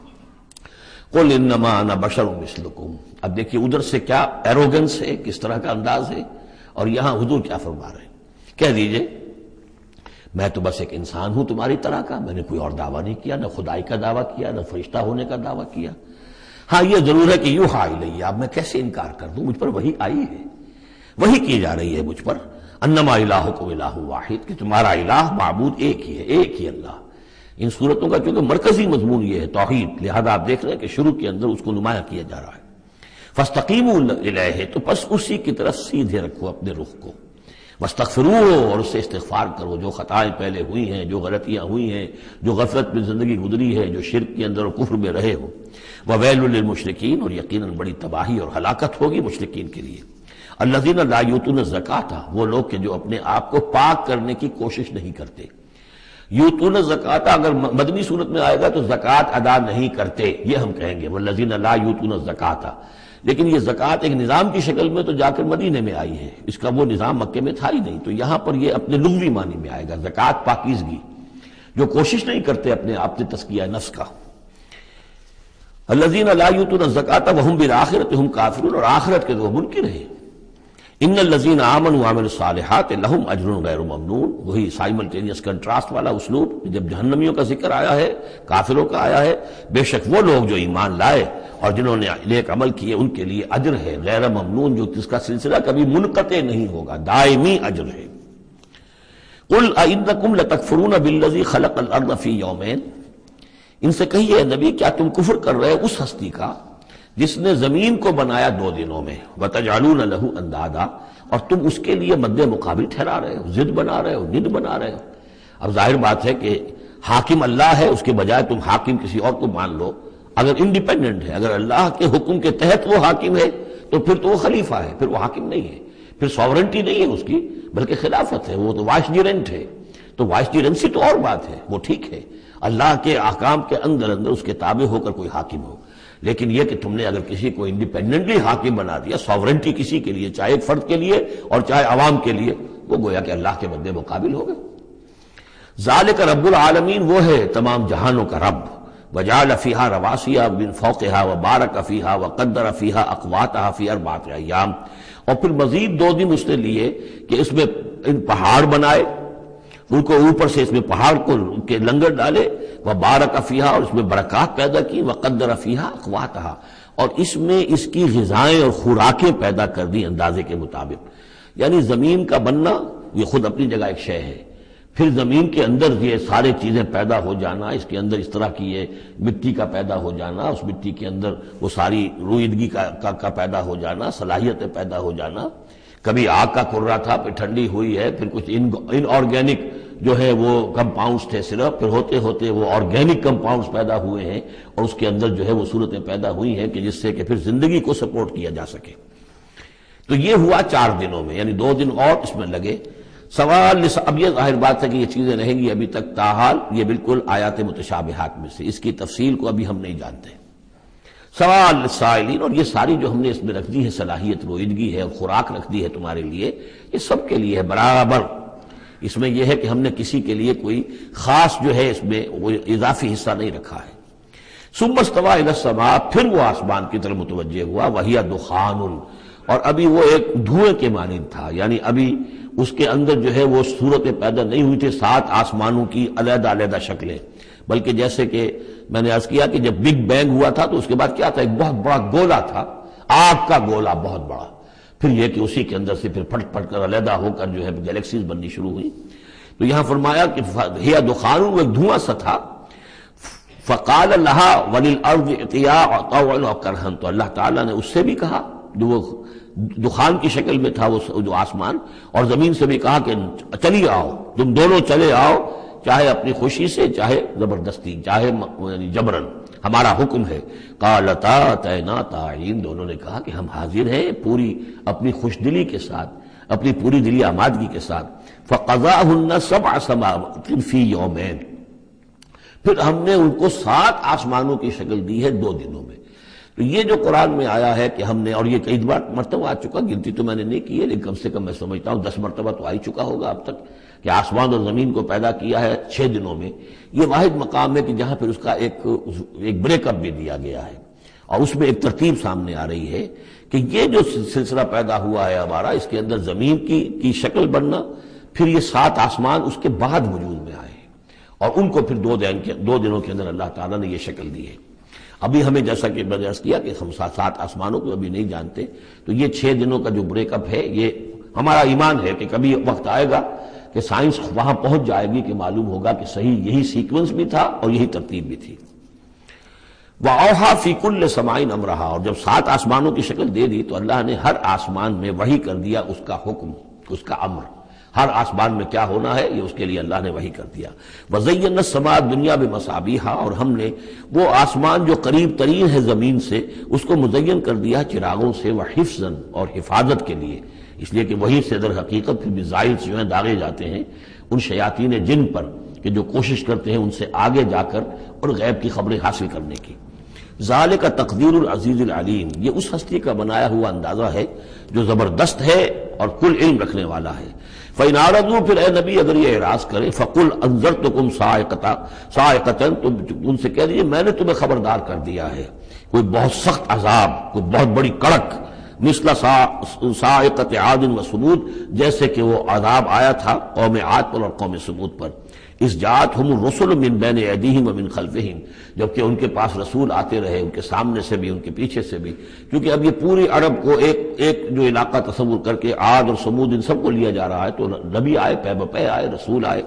قل انما انا بشر مثلکم. اب دیکھیے ادھر سے کیا ایروگنس ہے، کس طرح کا انداز ہے، اور یہاں حضور کیا فرما رہے ہیں. کہہ دیجئے میں تو بس ایک انسان ہوں تمہاری طرح کا، میں نے کوئی اور دعویٰ نہیں کیا، نہ خدائی کا دعویٰ کیا، نہ فرشتہ ہونے کا دعویٰ کیا. ہاں یہ ضرور ہے کہ یوحیٰ الیہ، اب میں کیسے انکار کر دوں، مجھ پر وحی آئی ہے، وحی کی جا رہی ہے مجھ پر. انما الہکم الہ واحد، کہ تمہارا الہ معبود ایک ہی ہے، ایک ہی اللہ. ان صورتوں کا چونکہ مرکزی مضمون یہ ہے توحید، لہذا آپ دیکھ رہے ہیں کہ شروع کے اندر اس کو نمایاں کیا جا رہا ہے. فاستقیموا الیہ، تو بس اسی کی طرف سیدھے رکھو اپنے رخ کو. واستغفروہ، اور اس سے استغفار کرو، جو خطائیں پہلے ہوئی ہیں، جو غلطیاں ہوئی ہیں، جو غفلت میں زندگی گزری ہے، جو شرک کے اندر اور کفر میں رہے ہو. وویل للمشرکین، اور یقیناً بڑی تباہی اور ہلاکت ہوگی مشرکین کے لیے. الذین لا یؤتون الزکاۃ، وہ لوگ کہ جو اپنے آپ کو پاک کرنے کی کوشش نہیں کرتے. یؤتون الزکاۃ اگر مدنی صورت میں آئے گا تو زکوٰۃ ادا نہیں کرتے، یہ ہم کہیں گے والذین لا یؤتون الزکاۃ. لیکن یہ زکوٰۃ ایک نظام کی شکل میں تو جا کر مدینے میں آئی ہے، اس کا وہ نظام مکے میں تھا ہی نہیں. تو یہاں پر یہ اپنے لغوی معنی میں آئے گا، زکوٰۃ پاکیزگی، جو کوشش نہیں کرتے اپنے آپ سے تزکیہ نفس کا. الذین لا یؤتون الزکاۃ وهم بالآخرۃ هم کافرون، اور آخرت کے وہ منکر ہیں. ان الذین آمنوا وعملوا الصالحات لهم اجر غیر ممنون، وہی سائملٹینیس کنٹراسٹ والا اسلوب. جب جہنمیوں کا ذکر آیا ہے، کافروں کا آیا ہے، بے شک وہ لوگ جو ایمان لائے اور جنہوں نے نیک عمل کیے ان کے لیے اجر ہے غیر ممنون، جو جس کا سلسلہ کبھی منقطع نہیں ہوگا، دائمی اجر ہے. قل ائنکم لتکفرون بالذی خلق الارض فی یومین، ان سے کہیے اے نبی کیا تم کفر کر رہے اس ہستی کا جس نے زمین کو بنایا دو دنوں میں. وتجعلون له اندادا، اور تم اس کے لیے مد مقابل ٹھہرا رہے ہو، ضد بنا رہے ہو، ند بنا رہے ہو. اب ظاہر بات ہے کہ حاکم اللہ ہے، اس کے بجائے تم حاکم کسی اور کو مان لو. اگر انڈیپینڈنٹ ہے، اگر اللہ کے حکم کے تحت وہ حاکم ہے تو پھر تو وہ خلیفہ ہے، پھر وہ حاکم نہیں ہے، پھر ساورنٹی نہیں ہے اس کی بلکہ خلافت ہے، وہ تو وائسجیرنٹ ہے. تو وائسجیرنسی تو اور بات ہے، وہ ٹھیک ہے، اللہ کے احکام کے اندر اندر اس کے تابع ہو کر کوئی حاکم ہو. لیکن یہ کہ تم نے اگر کسی کو انڈیپینڈنٹلی حاکم بنا دیا، ساورنٹی کسی کے لیے، چاہے ایک فرد کے لیے اور چاہے عوام کے لیے، وہ گویا کہ اللہ کے مد مقابل ہو گئے. ذالک رب العالمین، وہ ہے تمام جہانوں کا رب. وجعل فیہا رواسیہ من فوقہا وبارک فیہا وقدر فیہا اقواتہا فی اربعۃ ایام، اور پھر مزید دو دن اس نے لیے کہ اس میں ان پہاڑ بنائے، ان کو اوپر سے اس میں پہاڑ کو کے لنگر ڈالے، وبارک فیہا، اور اس میں برکات پیدا کی، وقدر فیہا اقواتہا، اور اس میں اس کی غذائیں اور خوراکیں پیدا کر دی اندازے کے مطابق. یعنی زمین کا بننا یہ خود اپنی جگہ ایک شے ہے، پھر زمین کے اندر یہ سارے چیزیں پیدا ہو جانا، اس کے اندر اس طرح کی یہ مٹی کا پیدا ہو جانا، اس مٹی کے اندر وہ ساری روئیدگی کا, کا, کا پیدا ہو جانا، صلاحیتیں پیدا ہو جانا. کبھی آگ کا کرا تھا، پھر ٹھنڈی ہوئی ہے، پھر کچھ ان ان آرگینک جو ہے وہ کمپاؤنڈز تھے صرف، پھر ہوتے ہوتے وہ آرگینک کمپاؤنڈز پیدا ہوئے ہیں، اور اس کے اندر جو ہے وہ صورتیں پیدا ہوئی ہیں کہ جس سے کہ پھر زندگی کو سپورٹ کیا جا سکے. تو یہ ہوا چار دنوں میں، یعنی دو دن اور اس میں لگے. سوال اب یہ ظاہر بات ہے کہ یہ چیزیں رہیں گی ابھی تک، تاحال یہ بالکل آیات متشابہات میں سے، اس کی تفصیل کو ابھی ہم نہیں جانتے. سوال للسائلین، اور یہ ساری جو ہم نے اس میں رکھ دی ہے صلاحیت، روئیدگی ہے اور خوراک رکھ دی ہے تمہارے لیے، یہ سب کے لیے ہے برابر. اس میں یہ ہے کہ ہم نے کسی کے لیے کوئی خاص جو ہے اس میں وہ اضافی حصہ نہیں رکھا ہے. ثم استوى الى السماء، پھر وہ آسمان کی طرف متوجہ ہوا، وہی دخان، اور ابھی وہ ایک دھوئیں کے مانند تھا، یعنی ابھی اس کے اندر جو ہے وہ صورتیں پیدا نہیں ہوئی تھی سات آسمانوں کی علیحدہ علیحدہ شکلیں، بلکہ جیسے کہ میں نے عرض کیا کہ جب بگ بینگ ہوا تھا تو اس کے بعد کیا تھا، ایک بہت بڑا گولا تھا، آگ کا گولا بہت بڑا، پھر یہ کہ اسی کے اندر سے پھر پھٹ پھٹ کر علیحدہ ہو کر جو ہے گیلیکسیز بننی شروع ہوئی. تو یہاں فرمایا کہ ہی دخان، وہ ایک دھواں سا تھا، فقال لها وللارض ائتيا طوعا وكرها، تو اللہ تعالیٰ نے اس سے بھی کہا جو وہ دخان کی شکل میں تھا وہ جو آسمان، اور زمین سے بھی کہا کہ چلی آؤ، تم دونوں چلے آؤ، چاہے اپنی خوشی سے، چاہے زبردستی، چاہے یعنی جبرن، ہمارا حکم ہے۔ قالتا اتینا طاعین، دونوں نے کہا کہ ہم حاضر ہیں پوری اپنی خوش دلی کے ساتھ، اپنی پوری دلی آمادگی کے ساتھ۔ فقضاهن سبع سماوات فی یومین، پھر ہم نے ان کو سات آسمانوں کی شکل دی ہے دو دنوں میں۔ تو یہ جو قرآن میں آیا ہے کہ ہم نے، اور یہ کئی بار مرتبہ آ چکا، گنتی تو میں نے نہیں کی ہے لیکن کم سے کم میں سمجھتا ہوں دس مرتبہ تو آ ہی چکا ہوگا اب تک، کہ آسمان اور زمین کو پیدا کیا ہے چھ دنوں میں۔ یہ واحد مقام ہے کہ جہاں پھر اس کا ایک ایک بریک اپ بھی دیا گیا ہے، اور اس میں ایک ترتیب سامنے آ رہی ہے کہ یہ جو سلسلہ پیدا ہوا ہے ہمارا، اس کے اندر زمین کی کی شکل بننا، پھر یہ سات آسمان اس کے بعد وجود میں آئے، اور ان کو پھر دو دن کے دو دنوں کے اندر اللہ تعالیٰ نے یہ شکل دی ہے۔ ابھی ہمیں جیسا کہ میں نے عرض کیا کہ ہم سات سات آسمانوں کو ابھی نہیں جانتے، تو یہ چھ دنوں کا جو بریک اپ ہے، یہ ہمارا ایمان ہے کہ کبھی وقت آئے گا کہ سائنس وہاں پہنچ جائے گی کہ معلوم ہوگا کہ صحیح یہی سیکوینس بھی تھا اور یہی ترتیب بھی تھی۔ وَأَوْحَىٰ فِي كُلِّ سَمَاءٍ أَمْرَهَا، اور جب سات آسمانوں کی شکل دے دی تو اللہ نے ہر آسمان میں وحی کر دیا اس کا حکم، اس کا امر، ہر آسمان میں کیا ہونا ہے یہ اس کے لیے اللہ نے وحی کر دیا۔ وَزَيَّنَّا السَّمَاءَ الدُّنْيَا بِمَصَابِيحَ، اور ہم نے وہ آسمان جو قریب ترین ہے زمین سے اس کو مزین کر دیا چراغوں سے، وَحِفْظًا، اور حفاظت کے لیے، اس لیے کہ وہی سے در حقیقت پھر میزائل جو ہیں داغے جاتے ہیں ان شیاطین جن پر کہ جو کوشش کرتے ہیں ان سے آگے جا کر اور غیب کی خبریں حاصل کرنے کی۔ ذالک تقدیر العزیز العلیم، یہ اس ہستی کا بنایا ہوا اندازہ ہے جو زبردست ہے اور کل علم رکھنے والا ہے۔ فَإِنْ أَعْرَضُوا، پھر اے نبی اگر یہ اعراض کرے، فَقُلْ أَنذَرْتُكُمْ صَاعِقَةً صَاعِقَةً، تو ان سے کہہ دیجیے میں نے تمہیں خبردار کر دیا ہے کوئی بہت سخت عذاب، کوئی بہت بڑی کڑک، مثل صاعقۃ عاد و ثمود، جیسے کہ وہ عذاب آیا تھا قوم عاد پر اور قوم ثمود پر۔ اس جاءتہم الرسل من بین ایدیہم ومن خلفہم، جبکہ ان کے پاس رسول آتے رہے ان کے سامنے سے بھی ان کے پیچھے سے بھی، کیونکہ اب یہ پوری عرب کو ایک ایک جو علاقہ تصور کر کے عاد اور ثمود ان سب کو لیا جا رہا ہے، تو نبی آئے، پے بپے آئے، رسول آئے۔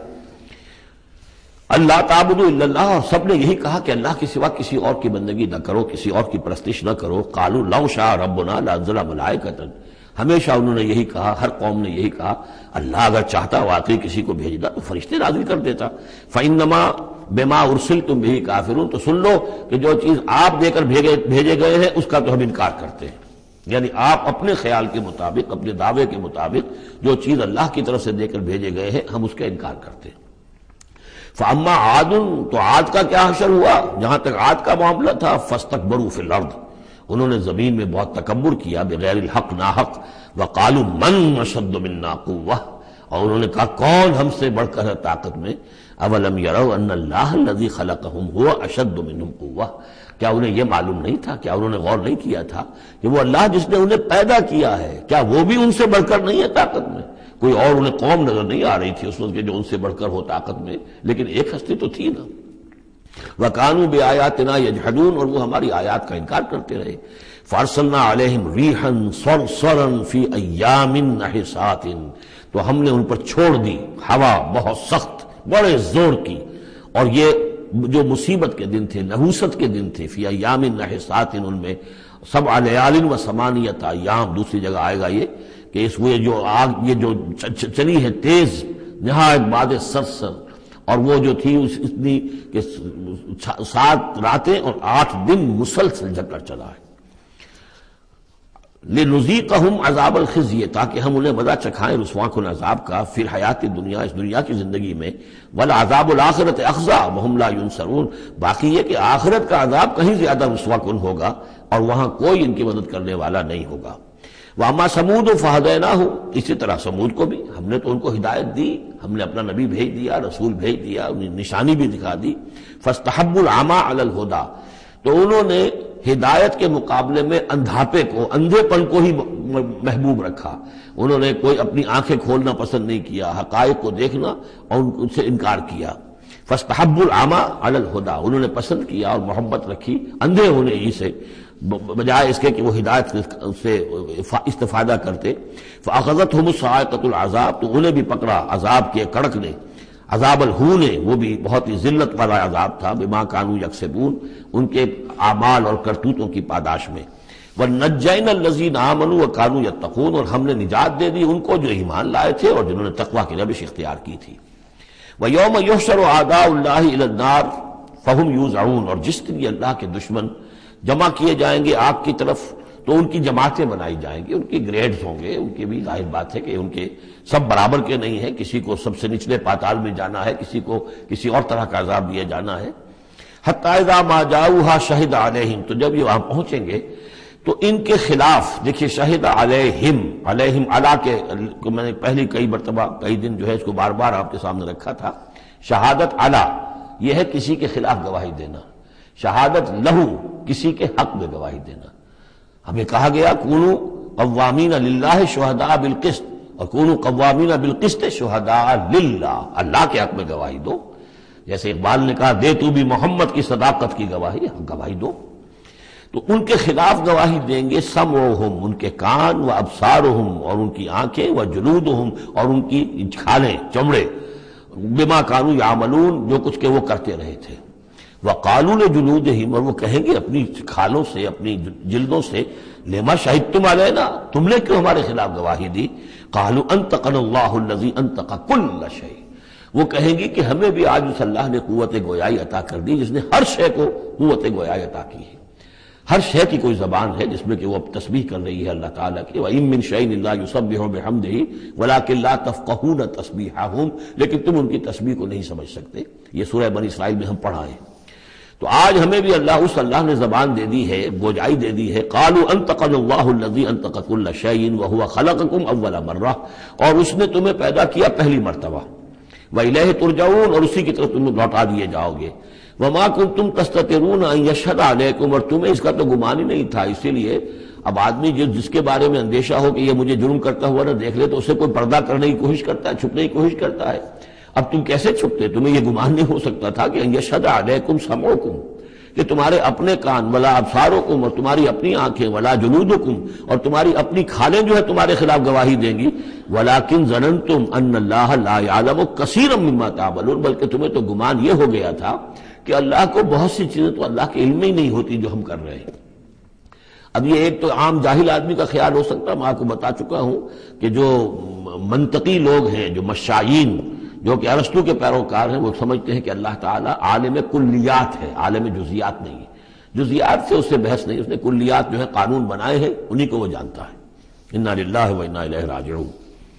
اللہ تعبدوا الا اللہ، اور سب نے یہی کہا کہ اللہ کے سوا کسی اور کی بندگی نہ کرو، کسی اور کی پرستش نہ کرو۔ قالوا لو شاء ربنا لانزل ملائکۃ، ہمیشہ انہوں نے یہی کہا، ہر قوم نے یہی کہا اللہ اگر چاہتا واقعی کسی کو بھیجنا تو فرشتے نازل کر دیتا۔ فإنما بما ارسلتم به کافرون، تو سن لو کہ جو چیز آپ دے کر بھیجے بھیجے گئے ہیں اس کا تو ہم انکار کرتے ہیں، یعنی آپ اپنے خیال کے مطابق، اپنے دعوے کے مطابق جو چیز اللہ کی طرف سے دے کر بھیجے گئے ہیں ہم اس کا انکار کرتے ہیں۔ فاما عاد، تو عاد کا کیا حشر ہوا؟ جہاں تک عاد کا معاملہ تھا، فاستکبروا فی الارض، انہوں نے زمین میں بہت تکبر کیا بغیر الحق، ناحق۔ وقالوا من اشد منا قوہ، اور انہوں نے کہا کون ہم سے بڑھ کر ہے طاقت میں۔ اولم یروا ان اللہ الذی خلقہم هو اشد منہم قوہ، کیا انہیں یہ معلوم نہیں تھا، کیا انہوں نے غور نہیں کیا تھا کہ وہ اللہ جس نے انہیں پیدا کیا ہے، کیا وہ بھی ان سے بڑھ کر نہیں ہے طاقت میں؟ کوئی اور انہیں قوم نظر نہیں آ رہی تھی اس وقت جو ان سے بڑھ کر ہو طاقت میں، لیکن ایک ہستی تو تھی نا۔ وَكَانُوا بِآيَاتِنَا يَجْحَدُونَ، اور وہ ہماری آیات کا انکار کرتے رہے۔ فَأَرْسَلْنَا عَلَيْهِمْ رِيحًا صَرْصَرًا فِي أَيَّامٍ نَحِسَاتٍ، تو ہم نے ان پر چھوڑ دی ہوا بہت سخت، بڑے زور کی، اور یہ جو مصیبت کے دن تھے، نحوست کے دن تھے، فی ایام نحسات، ان میں سبع لیال و ثمانیۃ ایام، دوسری جگہ آئے گا یہ کہ اس وہ جو آگ یہ جو چلی ہے تیز نہایت باد سرسر، اور وہ جو تھی اس اتنی کہ سات راتیں اور آٹھ دن مسلسل جھکڑ چلا ہے۔ لِنُذِيقَهُمْ عَذَابَ الْخِزْيِ، تاکہ ہم انہیں مزہ چکھائیں رسوا کن عذاب کا، فی الحیات دنیا، اس دنیا کی زندگی میں، وَالْعَذَابُ الْآخِرَةِ أَخْزَىٰ وَهُمْ لَا يُنصَرُونَ، باقی یہ کہ آخرت کا عذاب کہیں زیادہ رسوا کن ہوگا اور وہاں کوئی ان کی مدد کرنے والا نہیں ہوگا۔ وَأَمَّا ثَمُودُ فَهَدَيْنَاهُمْ، اسی طرح سمود کو بھی ہم نے تو ان کو ہدایت دی، ہم نے اپنا نبی بھیج دیا، رسول بھیج دیا، انہیں نشانی بھی دکھا دی۔ فَاسْتَحَبُّوا الْعَمَىٰ عَلَى الْهُدَىٰ، تو انہوں نے ہدایت کے مقابلے میں اندھاپے کو، اندھے پن کو ہی محبوب رکھا، انہوں نے کوئی اپنی آنکھیں کھولنا پسند نہیں کیا، حقائق کو دیکھنا اور ان سے انکار کیا۔ فَاسْتَحَبُّوا الْعَمَىٰ عَلَى الْهُدَىٰ، انہوں نے پسند کیا اور محبت رکھی اندھے ہونے ہی سے، بجائے اس کے کہ وہ ہدایت سے استفادہ کرتے۔ فَأَخَذَتْهُمُ الصَّاعِقَةُ الْعَذَابُ، تو انہیں بھی پکڑا عذاب کے کڑک نے، عذاب الہون وہ بھی بہت ہی ذلت والا عذاب تھا، بما کانوا یکسبون، ان کے اعمال اور کرتوتوں کی پاداش میں۔ وَنَجَّيْنَا الَّذِينَ آمَنُوا وَكَانُوا يَتَّقُونَ، اور ہم نے نجات دے دی ان کو جو ایمان لائے تھے اور جنہوں نے تقویٰ کی روش اختیار کی تھی۔ وَيَوْمَ يُحْشَرُ أَعْدَاءُ اللَّهِ إِلَى النَّارِ فَهُمْ يُوزَعُونَ، اور جس دن یہ اللہ کے دشمن جمع کیے جائیں گے آگ کی طرف تو ان کی جماعتیں بنائی جائیں گی، ان کی گریڈز ہوں گے، ان کی بھی ظاہر بات ہے کہ ان کے سب برابر کے نہیں ہیں، کسی کو سب سے نچلے پاتال میں جانا ہے، کسی کو کسی اور طرح کا عذاب دیا جانا ہے۔ حتی اذا ما جاؤوها شہد علیہم، تو جب یہ وہاں پہنچیں گے تو ان کے خلاف دیکھیے شہد علیہم، علیہم علا کے میں نے پہلی کئی مرتبہ کئی دن جو ہے اس کو بار بار آپ کے سامنے رکھا تھا، شہادت علا یہ ہے کسی کے خلاف گواہی دینا، شہادت لہو کسی کے حق میں گواہی دینا۔ ہمیں کہا گیا کونوا قوامین للہ شہداء بالقسط، اور کونوا قوامین بالقسط شہداء للہ، اللہ کے حق میں گواہی دو، جیسے اقبال نے کہا دے تو بھی محمد کی صداقت کی گواہی، گواہی دو۔ تو ان کے خلاف گواہی دیں گے سمعہم، ان کے کان، و ابصارہم، اور ان کی آنکھیں، و جلودہم، اور ان کی کھالیں چمڑے، بما کانوا یعملون، جو کچھ کہ وہ کرتے رہے تھے۔ وقالوا لجلودہم، اور وہ کہیں گے اپنی کھالوں سے، اپنی جلدوں سے، لما شہدتم علینا، تم نے کیوں ہمارے خلاف گواہی دی؟ قالوا انطقنا اللہ الذی انطق کل شیء، وہ کہیں گی کہ ہمیں بھی آج اس اللہ نے قوت گویائی عطا کر دی جس نے ہر شے کو قوت گویائی عطا کی ہے۔ ہر شے کی کوئی زبان ہے جس میں کہ وہ تسبیح کر رہی ہے اللہ تعالیٰ کی، وَإِن مِّن شَيْءٍ إِلَّا يُسَبِّحُ بِحَمْدِهِ وَلَٰكِن لَّا تَفْقَهُونَ تَسْبِيحَهُمْ، لیکن تم ان کی تسبیح کو نہیں سمجھ سکتے۔ یہ سورہ بنی اسرائیل میں ہم پڑھا ہے۔ تو آج ہمیں بھی اللہ اس اللہ نے زبان دے دی ہے، گوجائی دے دی ہے۔ قالوا انطقنا اللہ الذی انطق کل شیء وہو خلقکم اول مرہ، اور اس نے تمہیں پیدا کیا پہلی مرتبہ، وإلیہ ترجعون، اور اسی کی طرف تم لوٹا دیے جاؤ گے۔ وما کنتم تستترون ان یشہد علیکم، اور تمہیں اس کا تو گمان ہی نہیں تھا، اسی لیے اب آدمی جس جس کے بارے میں اندیشہ ہو کہ یہ مجھے جرم کرتا ہوا نہ دیکھ لے تو اسے کوئی پردہ کرنے کی کوشش کرتا ہے، چھپنے کی کوشش کرتا ہے۔ اب تم کیسے چھپتے؟ تمہیں یہ گمان نہیں ہو سکتا تھا کہ ان یشہد علیکم سمعکم، کہ تمہارے اپنے کان، ولا ابصارکم، اور تمہاری اپنی آنکھیں، ولا جلودکم، اور تمہاری اپنی کھالیں جو ہے تمہارے خلاف گواہی دیں گی۔ ولکن ظننتم ان اللہ لا یعلم کثیرا مما تعملون، بلکہ تمہیں تو گمان یہ ہو گیا تھا کہ اللہ کو بہت سی چیزیں تو اللہ کے علم میں ہی نہیں ہوتی جو ہم کر رہے ہیں۔ اب یہ ایک تو عام جاہل آدمی کا خیال ہو سکتا ہے، میں آپ کو بتا چکا ہوں کہ جو منطقی لوگ ہیں، جو مشائین، جو کہ ارسطو کے پیروکار ہیں، وہ سمجھتے ہیں کہ اللہ تعالیٰ عالم کلیات ہے، عالم جزیات نہیں ہے۔ جزیات سے اس سے بحث نہیں، اس نے کلیات جو ہے قانون بنائے ہیں، انہی کو وہ جانتا ہے۔ انا للہ و انا الیہ راجعون۔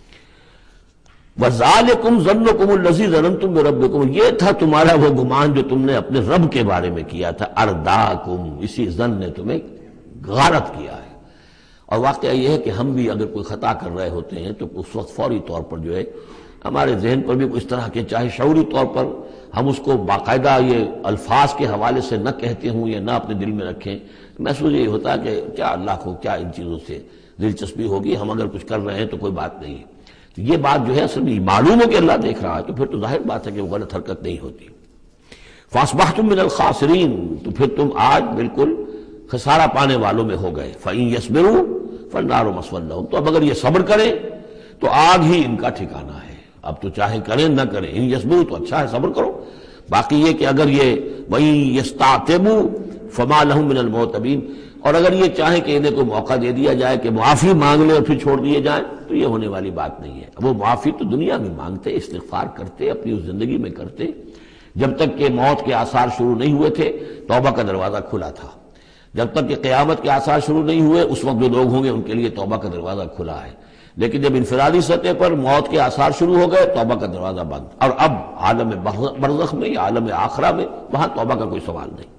وَذَلِكُمْ ظَنُّكُمُ الَّذِي ظَنَنْتُمْ بِرَبِّكُمْ، یہ تھا تمہارا وہ گمان جو تم نے اپنے رب کے بارے میں کیا تھا، ارداکم، اسی ظن نے تمہیں غارت کیا ہے۔ اور واقعہ یہ ہے کہ ہم بھی اگر کوئی خطا کر رہے ہوتے ہیں تو اس وقت فوری طور پر جو ہے ہمارے ذہن پر بھی اس طرح کے، چاہے شعوری طور پر ہم اس کو باقاعدہ یہ الفاظ کے حوالے سے نہ کہتے ہوں یا نہ اپنے دل میں رکھیں، محسوس یہ ہوتا ہے کہ کیا اللہ کو کیا ان چیزوں سے دلچسپی ہوگی، ہم اگر کچھ کر رہے ہیں تو کوئی بات نہیں۔ تو یہ بات جو ہے اصل میں معلوم ہو کہ اللہ دیکھ رہا ہے تو پھر تو ظاہر بات ہے کہ وہ غلط حرکت نہیں ہوتی۔ فَأَصْبَحْتُم مِّنَ الْخَاسِرِينَ، تو پھر تم آج بالکل خسارہ پانے والوں میں ہو گئے۔ فَإِن يَصْبِرُوا فَالنَّارُ مَثْوًى لَّهُمْ، تو اب اگر یہ صبر کریں تو آگ ہی ان کا ٹھکانہ ہے۔ اب تو چاہے کریں نہ کریں، ان یصبروا تو اچھا ہے، صبر کرو۔ باقی یہ کہ اگر یہ وَإِن يَسْتَعْتِبُوا فَمَا لَهُم مِّنَ الْمُعْتَبِينَ، اور اگر یہ چاہیں کہ انہیں کوئی موقع دے دیا جائے کہ معافی مانگ لیں اور پھر چھوڑ دیے جائیں تو یہ ہونے والی بات نہیں ہے۔ وہ معافی تو دنیا میں مانگتے، استغفار کرتے، اپنی اس زندگی میں کرتے، جب تک کہ موت کے آثار شروع نہیں ہوئے تھے توبہ کا دروازہ کھلا تھا۔ جب تک کہ قیامت کے آثار شروع نہیں ہوئے اس وقت جو لوگ ہوں گے ان کے لیے توبہ کا دروازہ کھلا ہے، لیکن جب انفرادی سطح پر موت کے آثار شروع ہو گئے توبہ کا دروازہ بند، اور اب عالم برزخ میں یا عالم آخرہ میں وہاں توبہ کا کوئی سوال نہیں۔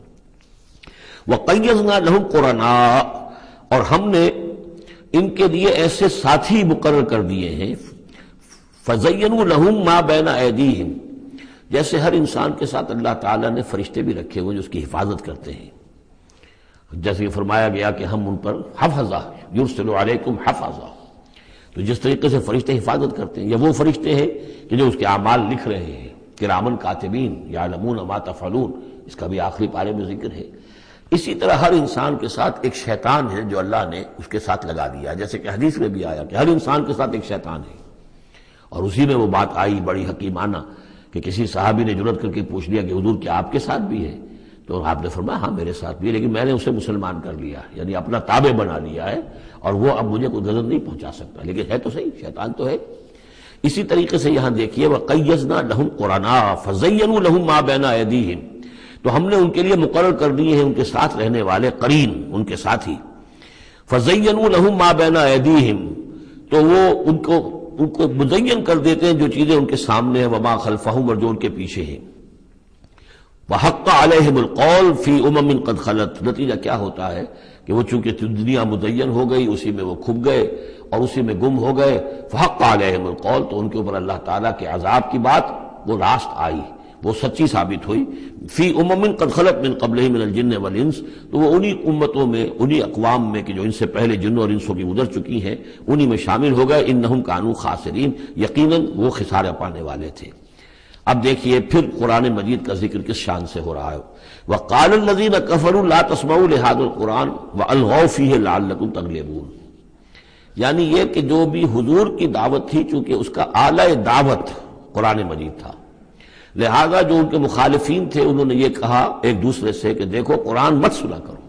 وَقَيَّضْنَا لَهُمْ قُرَنَاءَ، اور ہم نے ان کے لیے ایسے ساتھی مقرر کر دیے ہیں، فَزَيَّنُوا لَهُمْ مَا بَيْنَ أَيْدِيهِمْ، جیسے ہر انسان کے ساتھ اللہ تعالیٰ نے فرشتے بھی رکھے ہوئے جو اس کی حفاظت کرتے ہیں، جیسے کہ فرمایا گیا کہ ہم ان پر حفظہ یرسل علیکم حفظہ، تو جس طریقے سے فرشتے حفاظت کرتے ہیں، یہ وہ فرشتے ہیں کہ جو اس کے اعمال لکھ رہے ہیں، کرامن کاتبین یعلمون ما تفعلون، اس کا بھی آخری پارے میں ذکر ہے۔ اسی طرح ہر انسان کے ساتھ ایک شیطان ہے جو اللہ نے اس کے ساتھ لگا دیا، جیسے کہ حدیث میں بھی آیا کہ ہر انسان کے ساتھ ایک شیطان ہے، اور اسی میں وہ بات آئی بڑی حکیمانہ کہ کسی صحابی نے جرأت کر کے پوچھ لیا کہ حضور کیا آپ کے ساتھ بھی ہے؟ تو آپ نے فرمایا ہاں میرے ساتھ بھی ہے، لیکن میں نے اسے مسلمان کر لیا، یعنی اپنا تابع بنا لیا ہے، اور وہ اب مجھے کوئی غضب نہیں پہنچا سکتا، لیکن ہے تو صحیح، شیطان تو ہے۔ اسی طریقے سے یہاں دیکھیے وَقَيَّزْنَا لَهُمْ قُرَنَاءَ فَزَيَّنُوا لَهُم مَّا بَيْنَ أَيْدِيهِمْ، تو ہم نے ان کے لیے مقرر کر دیے ہیں ان کے ساتھ رہنے والے قرین، ان کے ساتھی۔ فَزَيَّنُوا لَهُم مَّا بَيْنَ أَيْدِيهِمْ، تو وہ ان کو ان کو مزین کر دیتے ہیں جو چیزیں ان کے سامنے ہیں، وَمَا خَلْفَهُمْ، اور جو ان کے پیچھے ہیں۔ وَحَقَّ عَلَيْهِمُ الْقَوْلُ فِي أُمَمٍ قَدْ خَلَتْ، نتیجہ کیا ہوتا ہے کہ وہ چونکہ دنیا مزین ہو گئی، اسی میں وہ کھپ گئے اور اسی میں گم ہو گئے۔ فَحَقَّ عَلَيْهِمُ الْقَوْلُ، تو ان کے اوپر اللہ تعالیٰ کے عذاب کی بات وہ راست آئی، وہ سچی ثابت ہوئی۔ فی امم قد خلت من قبلہم من الجن والانس، تو وہ انہی امتوں میں، انہی اقوام میں کہ جو ان سے پہلے جنوں اور انسوں کی گزر چکی ہیں، انہی میں شامل ہو گئے۔ انہم کانوا خاسرین، یقیناً وہ خسارہ پانے والے تھے۔ اب دیکھیے پھر قرآن مجید کا ذکر کس شان سے ہو رہا ہے۔ وقال الذین کفروا لا تسمعوا لهذا القرآن والغوا فیہ لعلکم تغلبون، یعنی یہ کہ جو بھی حضور کی دعوت تھی، چونکہ اس کا اعلی دعوت قرآن مجید تھا، لہذا جو ان کے مخالفین تھے انہوں نے یہ کہا ایک دوسرے سے کہ دیکھو قرآن مت سنا کرو،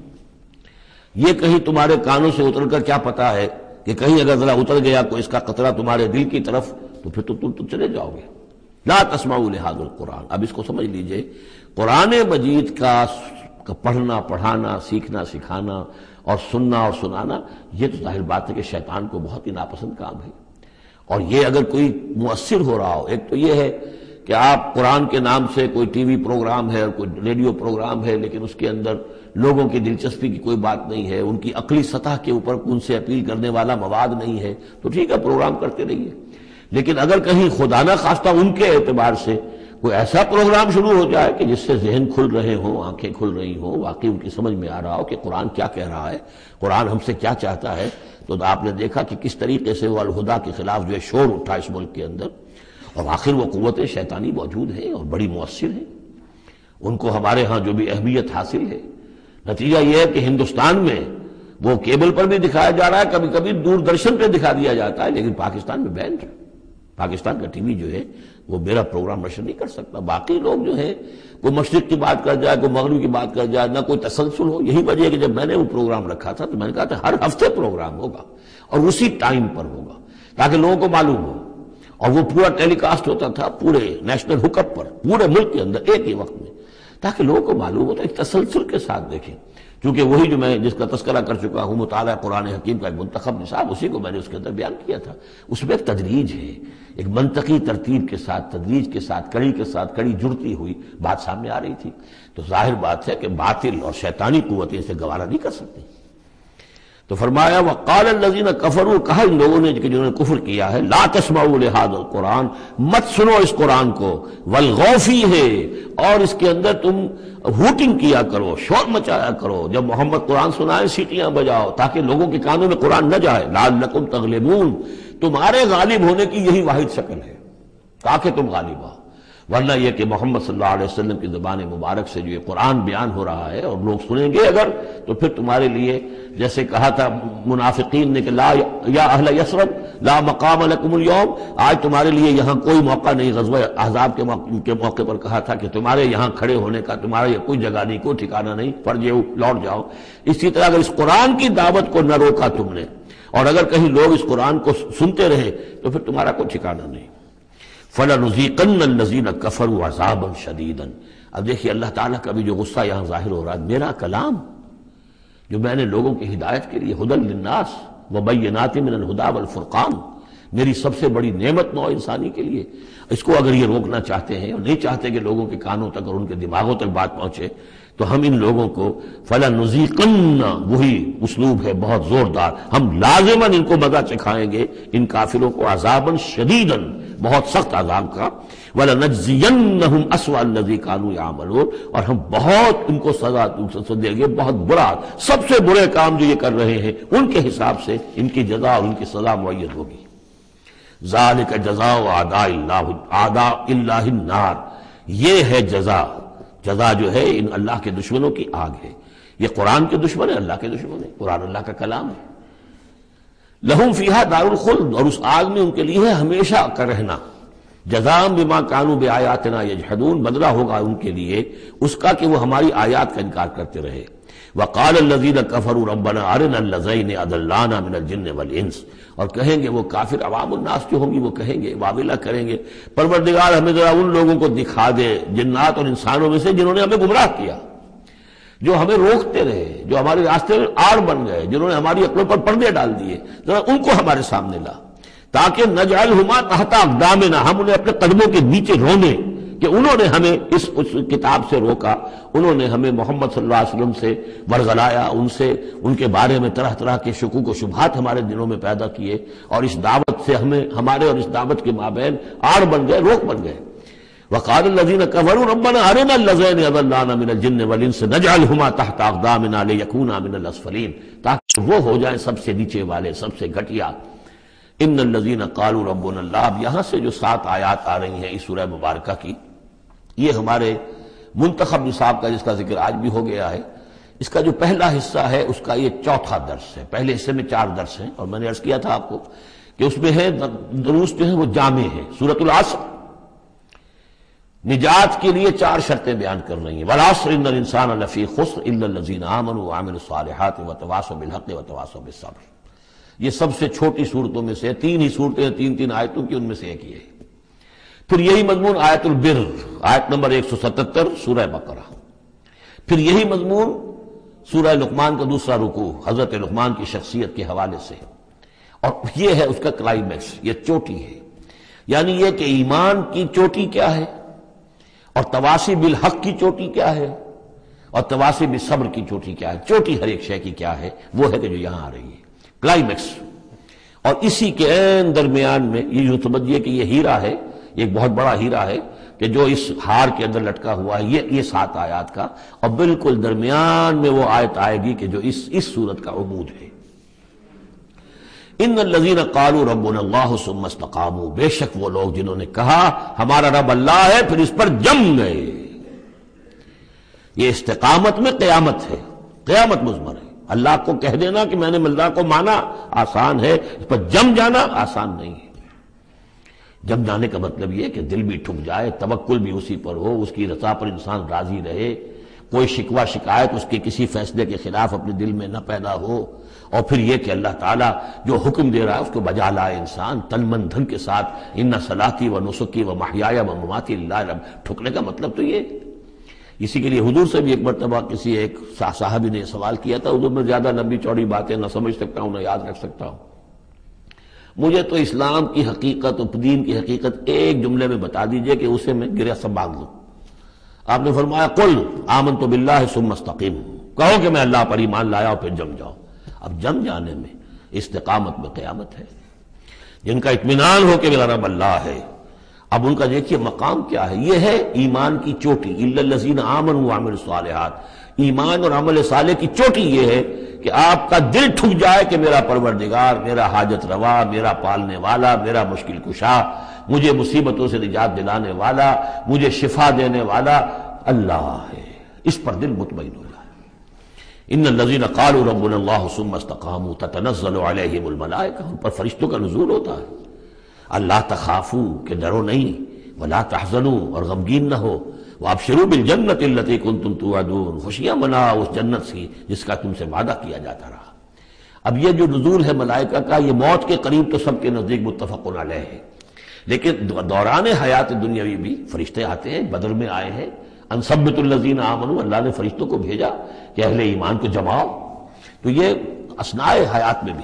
یہ کہیں تمہارے کانوں سے اتر کر کیا پتا ہے کہ کہیں اگر ذرا اتر گیا کوئی اس کا قطرہ تمہارے دل کی طرف تو پھر تو تم تو چلے جاؤ گے۔ لا تسمعوا لهذا القرآن، اب اس کو سمجھ لیجئے، قرآن مجید کا پڑھنا پڑھانا، سیکھنا سکھانا اور سننا اور سنانا، یہ تو ظاہر بات ہے کہ شیطان کو بہت ہی ناپسند کام ہے، اور یہ اگر کوئی مؤثر ہو رہا ہو، ایک تو یہ ہے کہ آپ قرآن کے نام سے کوئی ٹی وی پروگرام ہے اور کوئی ریڈیو پروگرام ہے، لیکن اس کے اندر لوگوں کی دلچسپی کی کوئی بات نہیں ہے، ان کی عقلی سطح کے اوپر ان سے اپیل کرنے والا مواد نہیں ہے، تو ٹھیک ہے پروگرام کرتے رہیے۔ لیکن اگر کہیں خدا نہ خواستہ ان کے اعتبار سے کوئی ایسا پروگرام شروع ہو جائے کہ جس سے ذہن کھل رہے ہوں، آنکھیں کھل رہی ہوں، واقعی ان کی سمجھ میں آ رہا ہو کہ قرآن کیا کہہ رہا ہے، قرآن ہم سے کیا چاہتا ہے، تو آپ نے دیکھا کہ کس طریقے سے وہ الہدا کے خلاف جو ہے شور اٹھا اس ملک کے اندر، اور آخر وہ قوت شیطانی موجود ہیں اور بڑی مؤثر ہیں، ان کو ہمارے ہاں جو بھی اہمیت حاصل ہے۔ نتیجہ یہ ہے کہ ہندوستان میں وہ کیبل پر بھی دکھایا جا رہا ہے، کبھی کبھی دوردرشن پہ دکھا دیا جاتا ہے، لیکن پاکستان میں بین ہے، پاکستان کا ٹی وی جو ہے وہ میرا پروگرام نشر نہیں کر سکتا۔ باقی لوگ جو ہیں کوئی مشرق کی بات کر جائے، کوئی مغرب کی بات کر جائے، نہ کوئی تسلسل ہو۔ یہی وجہ ہے کہ جب میں نے وہ پروگرام رکھا تھا تو میں نے کہا تھا ہر ہفتے پروگرام ہوگا اور اسی ٹائم پر ہوگا تاکہ لوگوں کو معلوم ہو، اور وہ پورا ٹیلی کاسٹ ہوتا تھا پورے نیشنل ہک اپ پر، پورے ملک کے اندر ایک ہی وقت میں، تاکہ لوگوں کو معلوم ہو، تو ایک تسلسل کے ساتھ دیکھیں۔ چونکہ وہی جو میں جس کا تذکرہ کر چکا ہوں، مطالعہ قرآن حکیم کا ایک منتخب نصاب، اسی کو میں نے اس کے اندر بیان کیا تھا۔ اس میں ایک تدریج ہے، ایک منطقی ترتیب کے ساتھ، تدریج کے ساتھ، کڑی کے ساتھ کڑی جڑتی ہوئی بات سامنے آ رہی تھی۔ تو ظاہر بات ہے کہ باطل اور شیطانی قوتیں اسے گوارا نہیں کر سکتی۔ تو فرمایا وقال الذین کفروا، کہا ان لوگوں نے کہ جنہوں نے کفر کیا ہے، لا تسمعوا لهذا القرآن، مت سنو اس قرآن کو، والغوا فیہ، اور اس کے اندر تم ہوٹنگ کیا کرو، شور مچایا کرو، جب محمد قرآن سنائے سیٹیاں بجاؤ تاکہ لوگوں کے کانوں میں قرآن نہ جائے، لعلکم تغلبون، تمہارے غالب ہونے کی یہی واحد شکل ہے تاکہ تم غالب ہو، ورنہ یہ کہ محمد صلی اللہ علیہ وسلم کی زبان مبارک سے جو یہ قرآن بیان ہو رہا ہے اور لوگ سنیں گے اگر، تو پھر تمہارے لیے جیسے کہا تھا منافقین نے کہ لا یا اہل یثرب لا مقام لکم اليوم، آج تمہارے لیے یہاں کوئی موقع نہیں، غزوہ احزاب کے موقع, کے موقع پر کہا تھا کہ تمہارے یہاں کھڑے ہونے کا تمہارا کوئی جگہ نہیں، کوئی ٹھکانہ نہیں، پڑ جاؤ لوٹ جاؤ۔ اسی طرح اگر اس قرآن کی دعوت کو نہ روکا تم نے، اور اگر کہیں لوگ اس قرآن کو سنتے رہے تو پھر تمہارا کوئی ٹھکانہ نہیں۔ فَلَنُذِيقَنَّ الَّذِينَ كَفَرُوا عَذَابًا شَدِيدًا، اب دیکھیے اللہ تعالیٰ کا بھی جو غصہ یہاں ظاہر ہو رہا ہے، میرا کلام جو میں نے لوگوں کی ہدایت کے لیے ہدی للناس وبینات من الہدی والفرقان، میری سب سے بڑی نعمت نوع انسانی کے لیے، اس کو اگر یہ روکنا چاہتے ہیں اور نہیں چاہتے کہ لوگوں کے کانوں تک اور ان کے دماغوں تک بات پہنچے، تو ہم ان لوگوں کو فَلَنُذِيقَنَّ، وہی اسلوب ہے بہت زوردار، ہم لازماً ان کو مزہ چکھائیں گے ان کافروں کو، عذاباً شدیداً، بہت سخت عذاب کا، وَلَنَجْزِيَنَّهُمْ أَسْوَأَ الَّذِي كَانُوا يَعْمَلُونَ، اور ہم بہت ان کو سزا دیں گے، بہت برا، سب سے برے کام جو یہ کر رہے ہیں ان کے حساب سے ان کی جزا اور ان کی سزا معین ہوگی۔ ذَلِكَ جَزَاءُ أَعْدَاءِ اللَّهِ أَعْدَاءِ اللَّهِ النَّارِ، یہ ہے جزا، جزا جو ہے ان اللہ کے دشمنوں کی آگ ہے۔ یہ قرآن کے دشمن ہے، اللہ کے دشمن ہے، قرآن اللہ کا کلام ہے۔ لہم فیہا دار الخلد، اور اس آگ میں ان کے لیے ہے ہمیشہ کا رہنا۔ جزاء بما كانوا بآیاتنا یجحدون، بدلہ ہوگا ان کے لیے اس کا کہ وہ ہماری آیات کا انکار کرتے رہے۔ وقال الذين كفروا ربنا ارنا الذين اضلانا من الجن والانس، اور کہیں گے وہ کافر عوام الناس جو ہوں گی وہ کہیں گے، واویلا کریں گے، پروردگار ہمیں ذرا ان لوگوں کو دکھا دے جنات اور انسانوں میں سے جنہوں نے ہمیں گمراہ کیا، جو ہمیں روکتے رہے، جو ہمارے راستے میں آڑ بن گئے، جنہوں نے ہماری عقلوں پر پردے ڈال دیے، ذرا ان کو ہمارے سامنے لا، تاکہ نجعلہما تحت اقدامنا، ہم انہیں اپنے قدموں کے نیچے رونے کہ انہوں نے ہمیں اس, اس کتاب سے روکا، انہوں نے ہمیں محمد صلی اللہ علیہ وسلم سے ورغلایا، ان سے ان کے بارے میں طرح طرح کے شکوک و شبہات ہمارے دلوں میں پیدا کیے، اور اس دعوت سے ہمیں ہمارے اور اس دعوت کے مابین آڑ بن گئے، روک بن گئے۔ وقال الذين كفروا ربنا ارنا الذين اضلانا من الجن والانس نجعلهما تحت اقدامنا ليكونا من الاسفلين، تاکہ وہ ہو جائیں سب سے نیچے والے، سب سے گھٹیا۔ ان الذين قالوا ربنا الله، اب یہاں سے جو سات آیات آ رہی ہیں اس سورہ مبارکہ کی، یہ ہمارے منتخب نصاب کا جس کا ذکر آج بھی ہو گیا ہے، اس کا جو پہلا حصہ ہے اس کا یہ چوتھا درس ہے۔ پہلے حصے میں چار درس ہیں، اور میں نے عرض کیا تھا آپ کو کہ اس میں ہے دروس جو ہیں وہ جامع ہیں۔ سورۃ العصر نجات کے لیے چار شرطیں بیان کر رہی ہیں، والعصر ان الانسان لفی خسر الا الذین آمنوا وعملوا الصالحات وتواصوا بالحق وتواصوا بالصبر۔ یہ سب سے چھوٹی صورتوں میں سے تین ہی صورتیں، تین تین آیتوں کی، ان میں سے ایک یہ ہے۔ پھر یہی مضمون آیت البر، آیت نمبر ایک سو ستتر سورہ بقرہ۔ پھر یہی مضمون سورہ لقمان کا دوسرا رکوع، حضرت لقمان کی شخصیت کے حوالے سے، اور یہ ہے اس کا کلائمیکس، یہ چوٹی ہے، یعنی یہ کہ ایمان کی چوٹی کیا ہے، اور تواصی بالحق کی چوٹی کیا ہے، اور تواصی بالصبر کی چوٹی کیا ہے۔ چوٹی ہر ایک شے کی کیا ہے، وہ ہے کہ جو یہاں آ رہی ہے، کلائمیکس۔ اور اسی کے عین درمیان میں یہ یوں سمجھیے کہ یہ ہیرا ہے، ایک بہت بڑا ہیرا ہے کہ جو اس ہار کے اندر لٹکا ہوا ہے، یہ یہ سات آیات کا، اور بالکل درمیان میں وہ آیت آئے گی کہ جو اس اس صورت کا عمود ہے۔ ان الذین قالوا ربنا اللہ ثم استقاموا، بے شک وہ لوگ جنہوں نے کہا ہمارا رب اللہ ہے پھر اس پر جم گئے۔ یہ استقامت میں قیامت ہے، قیامت مضمر ہے۔ اللہ کو کہہ دینا کہ میں نے اللہ کو مانا آسان ہے، اس پر جم جانا آسان نہیں ہے۔ جم جانے کا مطلب یہ کہ دل بھی ٹھک جائے، توکل بھی اسی پر ہو، اس کی رضا پر انسان راضی رہے، کوئی شکوہ شکایت اس کے کسی فیصلے کے خلاف اپنے دل میں نہ پیدا ہو، اور پھر یہ کہ اللہ تعالیٰ جو حکم دے رہا ہے اس کو بجا لائے انسان تن من دھن کے ساتھ۔ ان صلاتی و نسکی و محیایا و مماتی للہ رب، ٹھکنے کا مطلب تو یہ۔ اسی کے لیے حضور سے بھی ایک مرتبہ کسی ایک صاحبی نے سوال کیا تھا، حضور میں زیادہ لمبی چوڑی باتیں نہ سمجھ سکتا ہوں نہ یاد رکھ سکتا ہوں، مجھے تو اسلام کی حقیقت اور دین کی حقیقت ایک جملے میں بتا دیجئے کہ اسے میں گرہ سنبھال لوں۔ آپ نے فرمایا قل آمنت باللہ ثم استقیم، کہو کہ میں اللہ پر ایمان لایا اور پھر جم جاؤ۔ اب جم جانے میں استقامت میں قیامت ہے۔ جن کا اطمینان ہو کہ میرا رب اللہ ہے، اب ان کا دیکھیے مقام کیا ہے، یہ ہے ایمان کی چوٹی، الا الذین آمنوا وعملوا الصالحات۔ ایمان اور عمل صالح کی چوٹی یہ ہے کہ آپ کا دل ٹھک جائے کہ میرا پروردگار، میرا حاجت روا، میرا پالنے والا، میرا مشکل کشا، مجھے مصیبتوں سے نجات دلانے والا، مجھے شفا دینے والا اللہ ہے، اس پر دل مطمئن ہو جائے۔ ان الذین قالوا ربنا اللہ ثم استقاموا تتنزل علیہم الملائکہ، ان پر فرشتوں کا نزول ہوتا ہے۔ اللہ تخافوا کہ ڈرو نہیں، ولا تحزنوا اور غمگین نہ ہو، وابشروا بالجنۃ التی کنتم توعدون، خوشیاں مناؤ اس جنت سے جس کا تم سے وعدہ کیا جاتا رہا۔ اب یہ جو نزول ہے ملائکہ کا، یہ موت کے قریب تو سب کے نزدیک متفق علیہ ہے، لیکن دوران حیات دنیاوی بھی فرشتے آتے ہیں، بدر میں آئے ہیں، ان ثبت الذین آمنوا، اللہ نے فرشتوں کو بھیجا کہ اہل ایمان کو جماؤ، تو یہ اثناء حیات میں بھی۔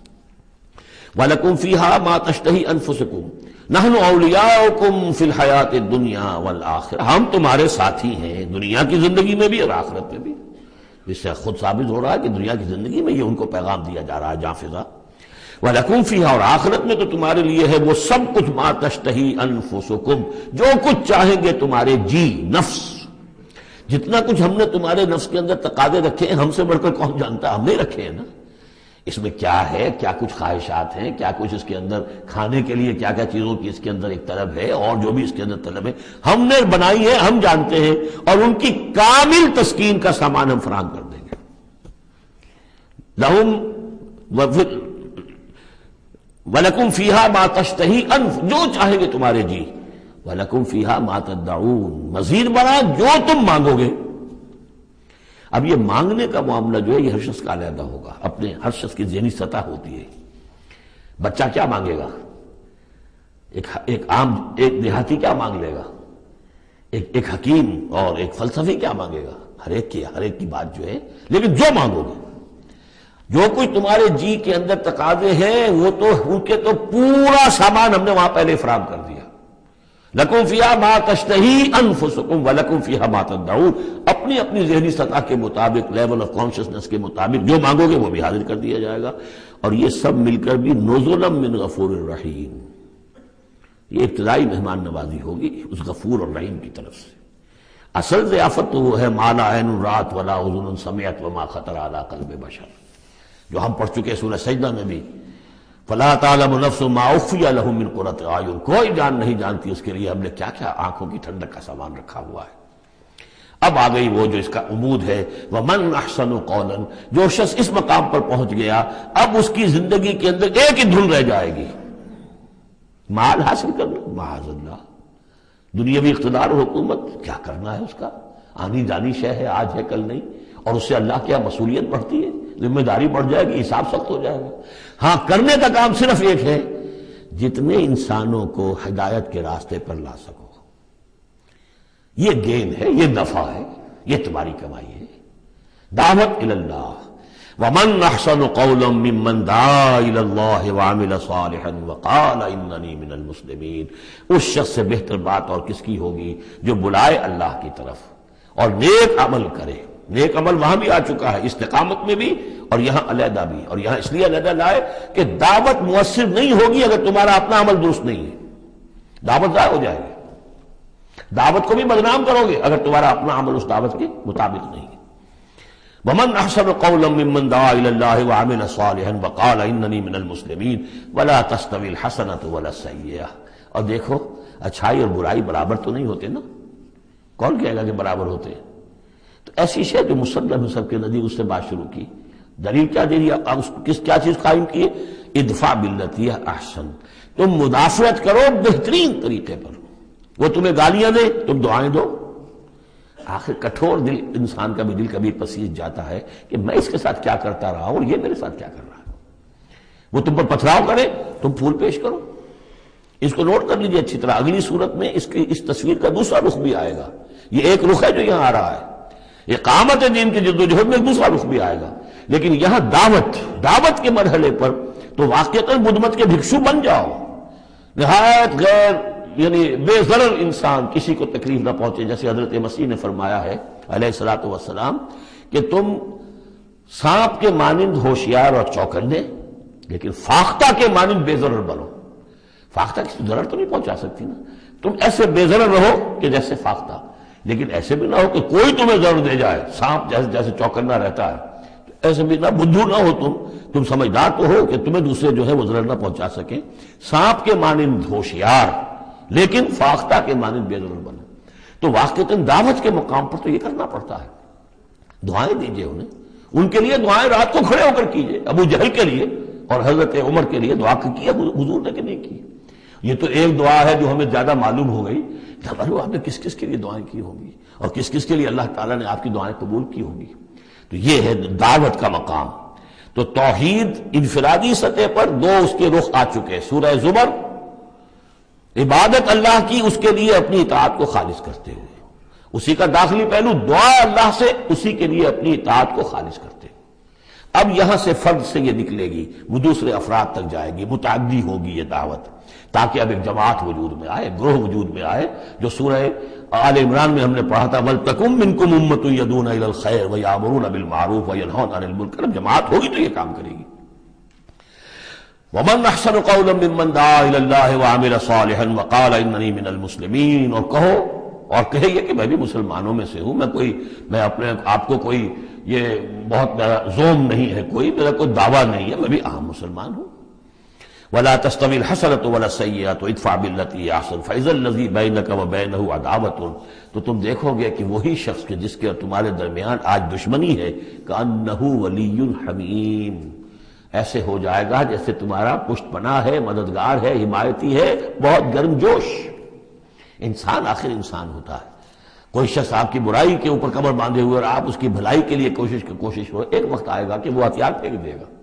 وَلَكُمْ فِيهَا مَا تَشْتَهِي أَنفُسُكُمْ نَحْنُ أَوْلِيَاؤُكُمْ فِي الْحَيَاةِ الدُّنْيَا وَالْآخِرَةِ، ہم تمہارے ساتھی ہیں دنیا کی زندگی میں بھی اور آخرت میں بھی۔ اس سے خود ثابت ہو رہا ہے کہ دنیا کی زندگی میں یہ ان کو پیغام دیا جا رہا ہے جاں فضا۔ وَلَكُمْ فِيهَا، اور آخرت میں تو تمہارے لیے ہے وہ سب کچھ مَا تَشْتَهِي أَنفُسُكُمْ، جو کچھ چاہیں گے تمہارے جی نفس، جتنا کچھ ہم نے تمہارے نفس کے اندر تقاضے رکھے ہیں، ہم سے بڑھ کر کون جانتا، ہم نے رکھے ہیں نا۔ اس میں کیا ہے، کیا کچھ خواہشات ہیں، کیا کچھ اس کے اندر کھانے کے لیے کیا کیا چیزوں کی اس کے اندر ایک طلب ہے، اور جو بھی اس کے اندر طلب ہے ہم نے بنائی ہے، ہم جانتے ہیں، اور ان کی کامل تسکین کا سامان ہم فراہم کر دیں گے۔ لہم وَلَكُمْ فِيهَا مَا تَشْتَهِي أَنفُسُكُمْ، جو چاہیں گے تمہارے جی، وَلَكُمْ فِيهَا مَا تَدَّعُونَ، مزید بڑا جو تم مانگو گے۔ اب یہ مانگنے کا معاملہ جو ہے یہ ہر شخص کا علیحدہ ہوگا، اپنے ہر شخص کی ذہنی سطح ہوتی ہے۔ بچہ کیا مانگے گا، ایک ایک عام ایک دیہاتی کیا مانگ لے گا، ایک ایک حکیم اور ایک فلسفی کیا مانگے گا، ہر ایک کی ہر ایک کی بات جو ہے، لیکن جو مانگو گے، جو کچھ تمہارے جی کے اندر تقاضے ہیں وہ تو ان کے تو پورا سامان ہم نے وہاں پہلے فراہم کر دیا۔ لَكُمْ فِيهَا مَا تَشْتَهِي أَنفُسُكُمْ وَلَكُمْ فِيهَا مَا تَدَّعُونَ، اپنی اپنی ذہنی سطح کے مطابق، لیول آف کانشسنس کے مطابق جو مانگو گے وہ بھی حاضر کر دیا جائے گا، اور یہ سب مل کر بھی نُزُلًا مِّن غَفُورٍ رَحِيمٍ، یہ ابتدائی مہمان نوازی ہوگی اس غفور اور رحیم کی طرف سے۔ اصل ضیافت تو وہ ہے مَا لَا عَيْنٌ رَأَتْ وَلَا أُذُنٌ سَمِعَتْ وَمَا خَطَرَ عَلَىٰ قَلْبِ بَشَرٍ، جو ہم پڑھ چکے سورہ سجدہ میں بھی، فَلَا تَعْلَمُ نَفْسٌ مَا أُخْفِيَ لَهُم مِّن قُرَّةِ أَعْيُنٍ، کوئی جان نہیں جانتی اس کے لیے ہم نے کیا کیا آنکھوں کی ٹھنڈک کا سامان رکھا ہوا ہے۔ اب آ گئی وہ جو اس کا عمود ہے، وَمَنْ أَحْسَنُ قَوْلًا، جو شخص اس مقام پر پہنچ گیا اب اس کی زندگی کے اندر ایک ہی دھن رہ جائے گی، مال حاصل کرنا، معاذ اللہ، دنیاوی اقتدار و حکومت کیا کرنا ہے، اس کا آنی جانی شے ہے، آج ہے کل نہیں، اور اس سے اللہ کی مسئولیت بڑھتی ہے، ذمہ داری بڑھ جائے گی، حساب سخت ہو جائے گا۔ ہاں کرنے کا کام صرف ایک ہے، جتنے انسانوں کو ہدایت کے راستے پر لا سکو، یہ گین ہے، یہ نفع ہے، یہ تمہاری کمائی ہے۔ دعوت الی اللہ، وَمَنْ أَحْسَنُ قَوْلًا مِّمَّنْ دَعَا إِلَى اللَّهِ وَعَمِلَ صَالِحًا وَقَالَ إِنَّنِي مِنَ الْمُسْلِمِينَ، اس شخص سے بہتر بات اور کس کی ہوگی جو بلائے اللہ کی طرف اور نیک عمل کرے۔ نیک عمل وہاں بھی آ چکا ہے، استقامت میں بھی اور یہاں علیحدہ بھی، اور یہاں اس لیے علیحدہ لائے کہ دعوت مؤثر نہیں ہوگی اگر تمہارا اپنا عمل درست نہیں ہے، دعوت ضائع ہو جائے گی، دعوت کو بھی بدنام کرو گے اگر تمہارا اپنا عمل اس دعوت کے مطابق نہیں ہے۔ وَمَنْ أَحْسَنُ قَوْلًا مِّمَّنْ دَعَا إِلَى اللَّهِ وَعَمِلَ صَالِحًا وَقَالَ إِنَّنِي مِنَ الْمُسْلِمِينَ وَلَا تَسْتَوِي الْحَسَنَةُ وَلَا السَّيِّئَةُ، اور دیکھو اچھائی اور برائی برابر تو نہیں ہوتے نا، کون کہے گا کہ برابر ہوتے ہیں؟ تو ایسی شے جو مسلم ہے سب کے نزدیک، اس سے بات شروع کی، دلیل کیا دے رہی ہے، کس کیا چیز قائم کی ہے، ادفع باللتی احسن، تم مدافعت کرو بہترین طریقے پر، وہ تمہیں گالیاں دے تم دعائیں دو۔ آخر کٹھور دل انسان کا بھی دل کبھی پسیج جاتا ہے کہ میں اس کے ساتھ کیا کرتا رہا ہوں اور یہ میرے ساتھ کیا کر رہا ہے، وہ تم پر پتھراؤ کرے تم پھول پیش کرو۔ اس کو نوٹ کر لیجئے اچھی طرح، اگلی صورت میں اس کی اس تصویر کا دوسرا رخ بھی آئے گا، یہ ایک رخ ہے جو یہاں آ رہا ہے، اقامت دین کی جدوجہد میں دوسرا رخ بھی آئے گا، لیکن یہاں دعوت دعوت کے مرحلے پر تو واقعتاً بدھ مت کے بھکشو بن جاؤ، نہایت غیر یعنی بے ضرر انسان، کسی کو تکلیف نہ پہنچے، جیسے حضرت مسیح نے فرمایا ہے علیہ الصلوۃ والسلام کہ تم سانپ کے مانند ہوشیار اور چوکنے لیکن فاختہ کے مانند بے ضرر بنو۔ فاختہ کسی ضرر تو نہیں پہنچا سکتی نا، تم ایسے بے ضرر رہو کہ جیسے فاختہ، لیکن ایسے بھی نہ ہو کہ کوئی تمہیں ضرر دے جائے، سانپ جیسے جیسے چوکنا رہتا ہے، ایسے بھی نہ بدھو نہ ہو تم تم سمجھدار تو ہو کہ تمہیں دوسرے جو ہے وہ ضرر نہ پہنچا سکیں، سانپ کے مانند ہوشیار لیکن فاختہ کے مانند بے ضرر بنو۔ تو واقعتاً دعوت کے مقام پر تو یہ کرنا پڑتا ہے، دعائیں دیجئے انہیں، ان کے لیے دعائیں رات کو کھڑے ہو کر کیجئے، ابو جہل کے لیے اور حضرت عمر کے لیے دعا کی حضور نے کہ نہیں کی۔ یہ تو ایک دعا ہے جو ہمیں زیادہ معلوم ہو گئی، معلوم آپ نے کس کس کے لیے دعائیں کی ہوں گی اور کس کس کے لیے اللہ تعالیٰ نے آپ کی دعائیں قبول کی ہوں گی۔ تو یہ ہے دعوت کا مقام۔ تو توحید انفرادی سطح پر دو اس کے رخ آ چکے، سورہ زمر عبادت اللہ کی، اس کے لیے اپنی اطاعت کو خالص کرتے ہوئے، اسی کا داخلی پہلو دعا اللہ سے، اسی کے لیے اپنی اطاعت کو خالص کرتے ہوئے۔ اب یہاں سے فرد سے یہ نکلے گی، وہ دوسرے افراد تک جائے گی، متعدی ہوگی یہ دعوت، تاکہ اب ایک جماعت وجود میں آئے، گروہ وجود میں آئے، جو سورہ آل عمران میں ہم نے پڑھا تھا وَلْتَكُن مِّنكُمْ أُمَّةٌ يَدْعُونَ إِلَى الْخَيْرِ وَيَأْمُرُونَ بِالْمَعْرُوفِ وَيَنْهَوْنَ عَنِ الْمُنكَرِ، جماعت ہوگی تو یہ کام کرے گی۔ وَمَنْ أَحْسَنُ قَوْلًا مِّمَّنْ دَعَا إِلَى اللَّهِ وَعَمِلَ صَالِحًا وَقَالَ إِنَّنِي مِنَ الْمُسْلِمِينَ، اور کہو اور کہے یہ کہ میں بھی مسلمانوں میں سے ہوں، میں کوئی میں اپنے آپ کو کوئی یہ بہت میرا زوم نہیں ہے، کوئی میرا کوئی دعویٰ نہیں ہے، میں بھی عام مسلمان ہوں۔ وَلَا تَسْتَوِي الْحَسَنَةُ وَلَا السَّيِّئَةُ ادْفَعْ بِالَّتِي هِيَ أَحْسَنُ فَإِذَا الَّذِي بَيْنَكَ وَبَيْنَهُ عَدَاوَةٌ، تو تم دیکھو گے کہ وہی شخص کے جس کے اور تمہارے درمیان آج دشمنی ہے، كَأَنَّهُ وَلِيٌّ حَمِيمٌ، ایسے ہو جائے گا جیسے تمہارا پشت پناہ ہے، مددگار ہے، حمایتی ہے، بہت گرم جوش۔ انسان آخر انسان ہوتا ہے. کوئی شخص آپ کی برائی کے اوپر کمر باندھے ہوئے اور آپ اس کی بھلائی کے لیے کوشش کی کوشش ہو، ایک وقت آئے گا کہ وہ ہتھیار پھینک دے گا.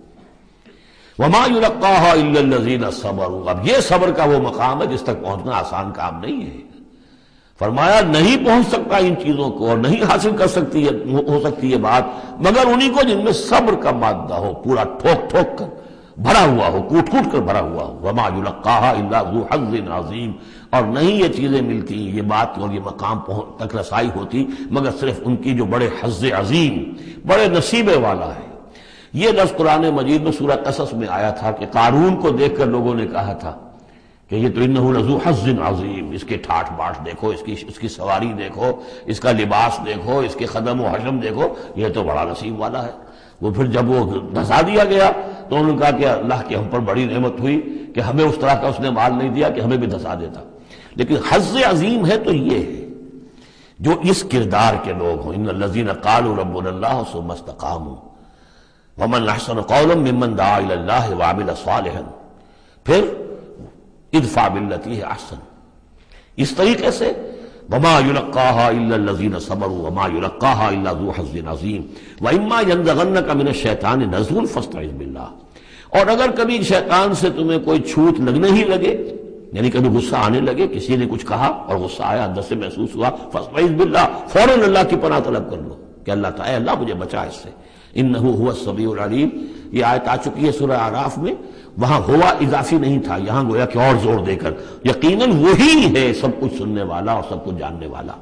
وَمَا يُلَقَّاهَا إِلَّا الَّذِينَ صَبَرُوا. اب یہ صبر کا وہ مقام ہے جس تک پہنچنا آسان کام نہیں ہے. فرمایا نہیں پہنچ سکتا ان چیزوں کو اور نہیں حاصل کر سکتی ہے ہو سکتی ہے بات مگر انہی کو جن میں صبر کا مادہ ہو، پورا ٹھوک ٹھوک کر بھرا ہوا ہو، کوٹ کوٹ کر بھرا ہوا ہو. وَمَا يُلَقَّاهَا إِلَّا ذُو حَظٍّ عَظِيمٍ. اور نہیں یہ چیزیں ملتی، یہ بات اور یہ مقام تک رسائی ہوتی مگر صرف ان کی جو بڑے حظ عظیم، بڑے نصیبے والا ہے. یہ لفظ قرآن مجید میں سورہ قصص میں آیا تھا کہ قارون کو دیکھ کر لوگوں نے کہا تھا کہ یہ تو انہ لذو حظ عظیم، اس کے ٹھاٹ باٹ دیکھو، اس کی اس کی سواری دیکھو، اس کا لباس دیکھو، اس کے قدم و حشم دیکھو، یہ تو بڑا نصیب والا ہے. وہ پھر جب وہ دھسا دیا گیا تو انہوں نے کہا کہ اللہ کی ہم پر بڑی نعمت ہوئی کہ ہمیں اس طرح کا اس نے مال نہیں دیا کہ ہمیں بھی دھسا دیتا. لیکن حظ عظیم ہے تو یہ ہے جو اس کردار کے لوگ ہوں. ان الذین قالوا ربنا اللہ ثم استقاموا ومن احسن قولا ممن دعا الی اللہ وعمل صالحا. پھر ادفع باللتی ہے احسن. اس طریقے سے وما یلقاها الا الذین صبروا وما یلقاها الا ذو حظ عظیم. واما ینزغنک من الشیطان نزغ فاستعذ باللہ. اور اگر کبھی شیطان سے تمہیں کوئی چھوٹ لگنے ہی لگے، یعنی کبھی غصہ آنے لگے، کسی نے کچھ کہا اور غصہ آیا، اندر سے محسوس ہوا، فاستعذ باللہ، فوراً اللہ کی پناہ طلب کر لو کہ اللہ تعالی اللہ مجھے بچا اس سے. انہ هو السمیع العلیم. یہ آیت آ چکی ہے سورہ اعراف میں. وہاں ہوا اضافی نہیں تھا، یہاں گویا کہ اور زور دے کر یقیناً وہی ہے سب کچھ سننے والا اور سب کچھ جاننے والا.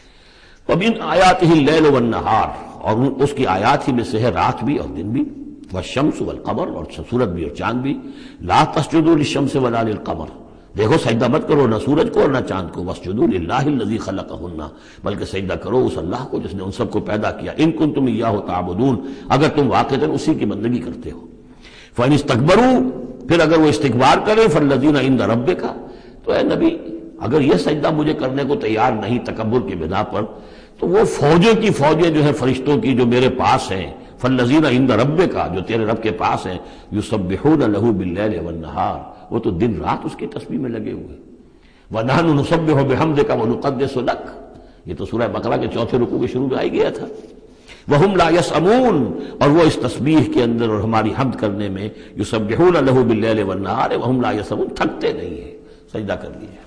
وَمِنْ آیَاتِهِ اللَّيْلُ وَالنَّهَارُ. اور اس کی آیات ہی میں سے ہے رات بھی اور دن بھی. وَالشَّمْسُ وَالْقَمَرُ. اور سورج بھی اور چاند بھی. لَا تَسْجُدُوا لِلشَّمْسِ وَلَا لِلْقَمَرِ. دیکھو سجدہ مت کرو نہ سورج کو اور نہ چاند کو. وَاسْجُدُوا لِلَّهِ الَّذِي خَلَقَهُنَّ. بلکہ سجدہ کرو اس اللہ کو جس نے ان سب کو پیدا کیا. إِن كُنتُمْ إِيَّاهُ تَعْبُدُونَ. اگر تم واقعتاً اسی کی بندگی کرتے ہو. فَإِنِ اسْتَكْبَرُوا. پھر اگر وہ استکبار کرے فَالَّذِينَ عِندَ رَبِّكَ. تو اے نبی اگر یہ سجدہ مجھے کرنے کو تیار نہیں تکبر کی بنا پر، تو وہ فوجوں کی فوجیں جو ہیں فرشتوں کی جو میرے پاس ہیں، فَالَّذِينَ عِندَ رَبِّكَ، جو تیرے رب کے پاس ہیں، يُسَبِّحُونَ لَهُ بِاللَّيْلِ وَالنَّهَارِ. وہ تو دن رات اس کی تسبیح میں لگے ہوئے. وَنَحْنُ نُسَبِّحُ بِحَمْدِكَ وَنُقَدِّسُ لَكَ. یہ تو سورہ بقرہ کے چوتھے رکوع کے شروع میں آئی گیا تھا. وَهُمْ لَا يَسْأَمُونَ. اور وہ اس تسبیح کے اندر اور ہماری حمد کرنے میں يُسَبِّحُونَ لَهُ بِاللَّيْلِ وَالنَّهَارِ وَهُمْ لَا يَسْأَمُونَ. تھکتے نہیں ہیں. سجدہ کر لیجیے.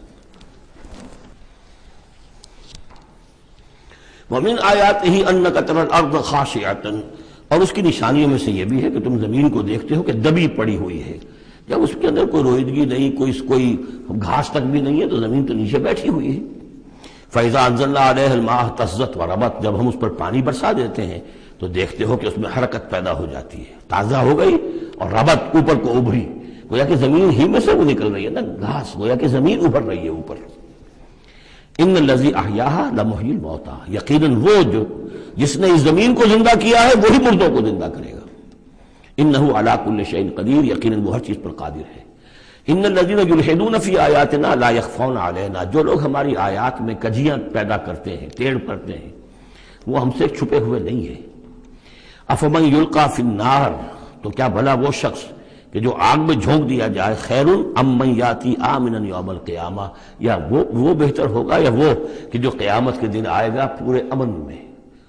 وَمِنْ آیَاتِهِ أَنَّكَ تَرَى الْأَرْضَ خَاشِعَةً. اور اس کی نشانیوں میں سے یہ بھی ہے کہ تم زمین کو دیکھتے ہو کہ دبی پڑی ہوئی ہے. جب اس کے اندر کوئی روئیدگی نہیں، کوئی کوئی گھاس تک بھی نہیں ہے تو زمین تو نیچے بیٹھی ہوئی ہے. فَإِذَا أَنزَلْنَا عَلَيْهَا الْمَاءَ اهْتَزَّتْ وَرَبَتْ. جب ہم اس پر پانی برسا دیتے ہیں تو دیکھتے ہو کہ اس میں حرکت پیدا ہو جاتی ہے، تازہ ہو گئی اور ربت اوپر کو ابھری. گویا کہ زمین ہی میں سے وہ نکل رہی ہے نا گھاس، گویا کہ زمین ابھر رہی ہے اوپر. ان الذی احیاها لمحیی الموتى. یقیناً وہ جو جس نے اس زمین کو زندہ کیا ہے وہی مردوں کو زندہ کرے گا. انہ علی کل شیء قدیر. یقیناً وہ ہر چیز پر قادر ہے. ان الذین یلحدون فی آیاتنا لا یخفون علینا. جو لوگ ہماری آیات میں کجیاں پیدا کرتے ہیں، ٹیڑھ کرتے ہیں، وہ ہم سے چھپے ہوئے نہیں ہیں. افمن یلقی فی النار. تو کیا بھلا وہ شخص کہ جو آگ میں جھونک دیا جائے، خیر ام من یاتی آمنا یوم القیامہ. یا وہ وہ بہتر ہوگا یا وہ کہ جو قیامت کے دن آئے گا پورے امن میں.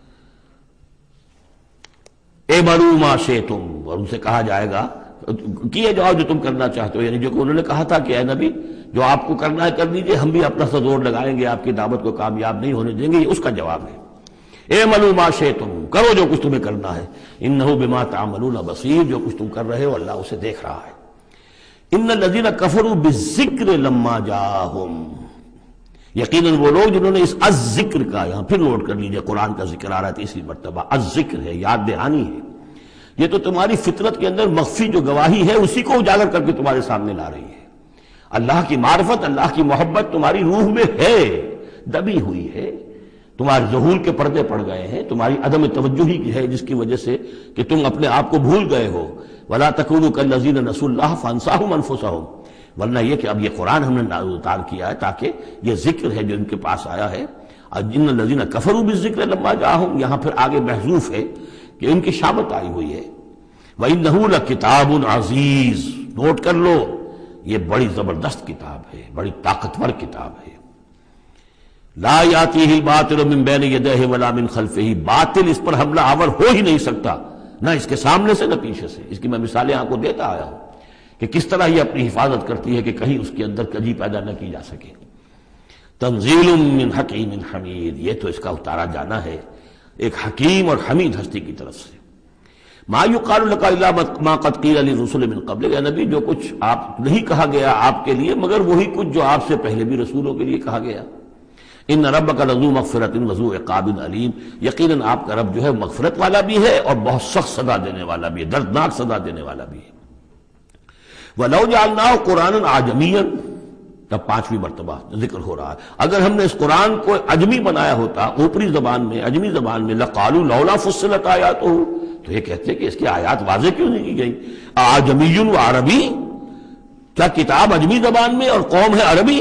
اعملوا ما شئتم. اور ان سے کہا جائے گا کیے جاؤ جو تم کرنا چاہتے ہو. یعنی جو کہ انہوں نے کہا تھا کہ اے نبی جو آپ کو کرنا ہے کر دیجئے، ہم بھی اپنا سا زور لگائیں گے، آپ کی دعوت کو کامیاب نہیں ہونے دیں گے. یہ اس کا جواب ہے. اعملوا ما شئتم. کرو جو کچھ تمہیں کرنا ہے. انہ بما تعملون بصیر. جو کچھ تم کر رہے ہو اللہ اسے دیکھ رہا ہے. ان الذین کفروا بالذکر لما جاءہم. یقیناً وہ لوگ جنہوں نے اس الذکر کا، یہاں پھر نوٹ کر لیجئے قرآن کا ذکر آ رہا ہے تیسری مرتبہ. الذکر ہے، یاد دہانی ہے. یہ تو تمہاری فطرت کے اندر مخفی جو گواہی ہے اسی کو اجاگر کر کے تمہارے سامنے لا رہی ہے. اللہ کی معرفت، اللہ کی محبت تمہاری روح میں ہے، دبی ہوئی ہے. تمہارے ظہور کے پردے پڑ گئے ہیں، تمہاری عدم توجہی کی ہے جس کی وجہ سے کہ تم اپنے آپ کو بھول گئے ہو. وَلَا تَكُونُوا كَالَّذِينَ نَسُوا اللَّهَ فَأَنسَاهُمْ أَنفُسَهُمْ. ورنہ یہ کہ اب یہ قرآن ہم نے اتار کیا ہے تاکہ یہ ذکر ہے جو ان کے پاس آیا ہے. جن الذین کفروا بالذکر لما جاءہم. یہاں پھر آگے محذوف ہے کہ ان کی شامت آئی ہوئی ہے. وَإِنَّهُ لَكِتَابٌ عَزِيزٌ. نوٹ کر لو یہ بڑی زبردست کتاب ہے، بڑی طاقتور کتاب ہے. لا یاتیہ الباطل من بین یدیہ ولا من خلفہ، باطل اس پر حملہ آور ہو ہی نہیں سکتا، نہ اس کے سامنے سے نہ پیچھے سے۔ اس کی میں مثالیں آپ کو دیتا آیا ہوں کہ کس طرح یہ اپنی حفاظت کرتی ہے کہ کہیں اس کے اندر کجی پیدا نہ کی جا سکے۔ تنزیل من حکیم حمید، یہ تو اس کا اتارا جانا ہے ایک حکیم اور حمید ہستی کی طرف سے۔ ما یقال لک الا ما قد قیل للرسل من قبل، اے نبی جو کچھ آپ نہیں کہا گیا آپ کے لیے مگر وہی کچھ جو آپ سے پہلے بھی رسولوں کے لیے کہا گیا۔ ان ربک لذو مغفرۃ وذو عقاب علیم، یقیناً آپ کا رب جو ہے مغفرت والا بھی ہے اور بہت سخت سزا دینے والا بھی ہے، دردناک سزا دینے والا بھی ہے۔ وَلَوْ جَعَلْنَاهُ قُرْآنًا عَجَمِيًّا، تب پانچویں مرتبہ ذکر ہو رہا ہے، اگر ہم نے اس قرآن کو عجمی بنایا ہوتا، اوپری زبان میں، عجمی زبان میں، لَقَالُوا لَوْلَا فُصِّلَتْ آيَاتُهُ، تو یہ کہتے کہ اس کی آیات واضح کیوں نہیں کی گئی؟ اعجمی و عربی، کیا کتاب عجمی زبان میں اور قوم ہے عربی؟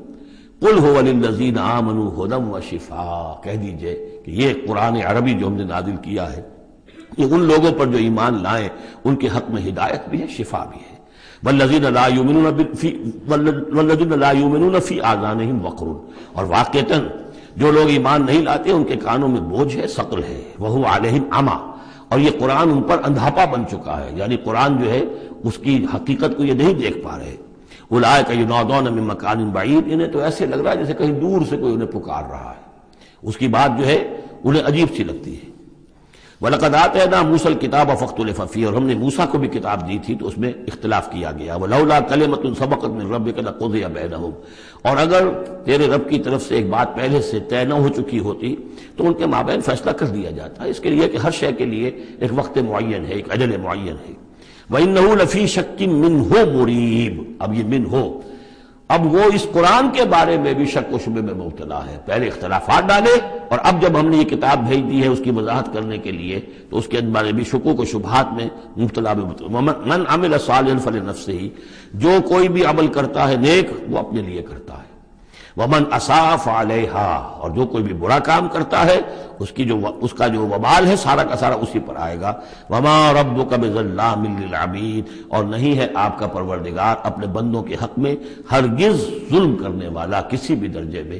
قُلْ هُوَ لِلَّذِينَ آمَنُوا هُدًى وَشِفَاءٌ، کہہ دیجئے کہ یہ قرآن عربی جو ہم نے نازل کیا ہے یہ ان لوگوں پر جو ایمان لائیں ان کے حق میں ہدایت بھی ہے، شفا بھی ہے۔ وَالَّذِينَ لَا يُؤْمِنُونَ فِي وَالَّذِينَ لَا يُؤْمِنُونَ فِي آذَانِهِمْ وَقْرٌ، اور واقعتاً جو لوگ ایمان نہیں لاتے ان کے کانوں میں بوجھ ہے، ثقل ہے، وَهُوَ عَلَيْهِمْ عَمًى، اور یہ قرآن ان پر اندھاپا بن چکا ہے، یعنی قرآن جو ہے اس کی حقیقت کو یہ نہیں دیکھ پا رہے۔ اولئک ینادون من مکان بعید، انہیں تو ایسے لگ رہا ہے جیسے کہیں دور سے کوئی انہیں پکار رہا ہے، اس کی بات جو ہے انہیں عجیب سی لگتی ہے۔ وَلَقَدْ آتَيْنَا مُوسَى الْكِتَابَ فَاخْتُلِفَ فِيهِ، اور ہم نے موسیٰ کو بھی کتاب دی تھی تو اس میں اختلاف کیا گیا۔ وَلَوْلَا كَلِمَةٌ سَبَقَتْ مِن رَّبِّكَ لَقُضِيَ بَيْنَهُمْ، اور اگر تیرے رب کی طرف سے ایک بات پہلے سے طے نہ ہو چکی ہوتی تو ان کے مابین فیصلہ کر دیا جاتا، اس کے لیے کہ ہر شے کے لیے ایک وقت معین ہے، ایک اجل معین ہے۔ وَإِنَّهُ لَفِي شَكٍّ مِّنْهُ مُرِيبٍ، اب یہ من ہو، اب وہ اس قرآن کے بارے میں بھی شک و شبے میں مبتلا ہے، پہلے اختلافات ڈالے اور اب جب ہم نے یہ کتاب بھیج دی ہے اس کی وضاحت کرنے کے لیے تو اس کے بارے میں شکوک و شبہات میں مبتلا میں مبتلا۔ من عمل صالحا فلنفسہ، جو کوئی بھی عمل کرتا ہے نیک وہ اپنے لیے کرتا ہے۔ ومن اساء فعلیہا، اور جو کوئی بھی برا کام کرتا ہے اس کی جو اس کا جو وبال ہے سارا کا سارا اسی پر آئے گا۔ وما ربک بظلام للعبید، اور نہیں ہے آپ کا پروردگار اپنے بندوں کے حق میں ہرگز ظلم کرنے والا کسی بھی درجے میں۔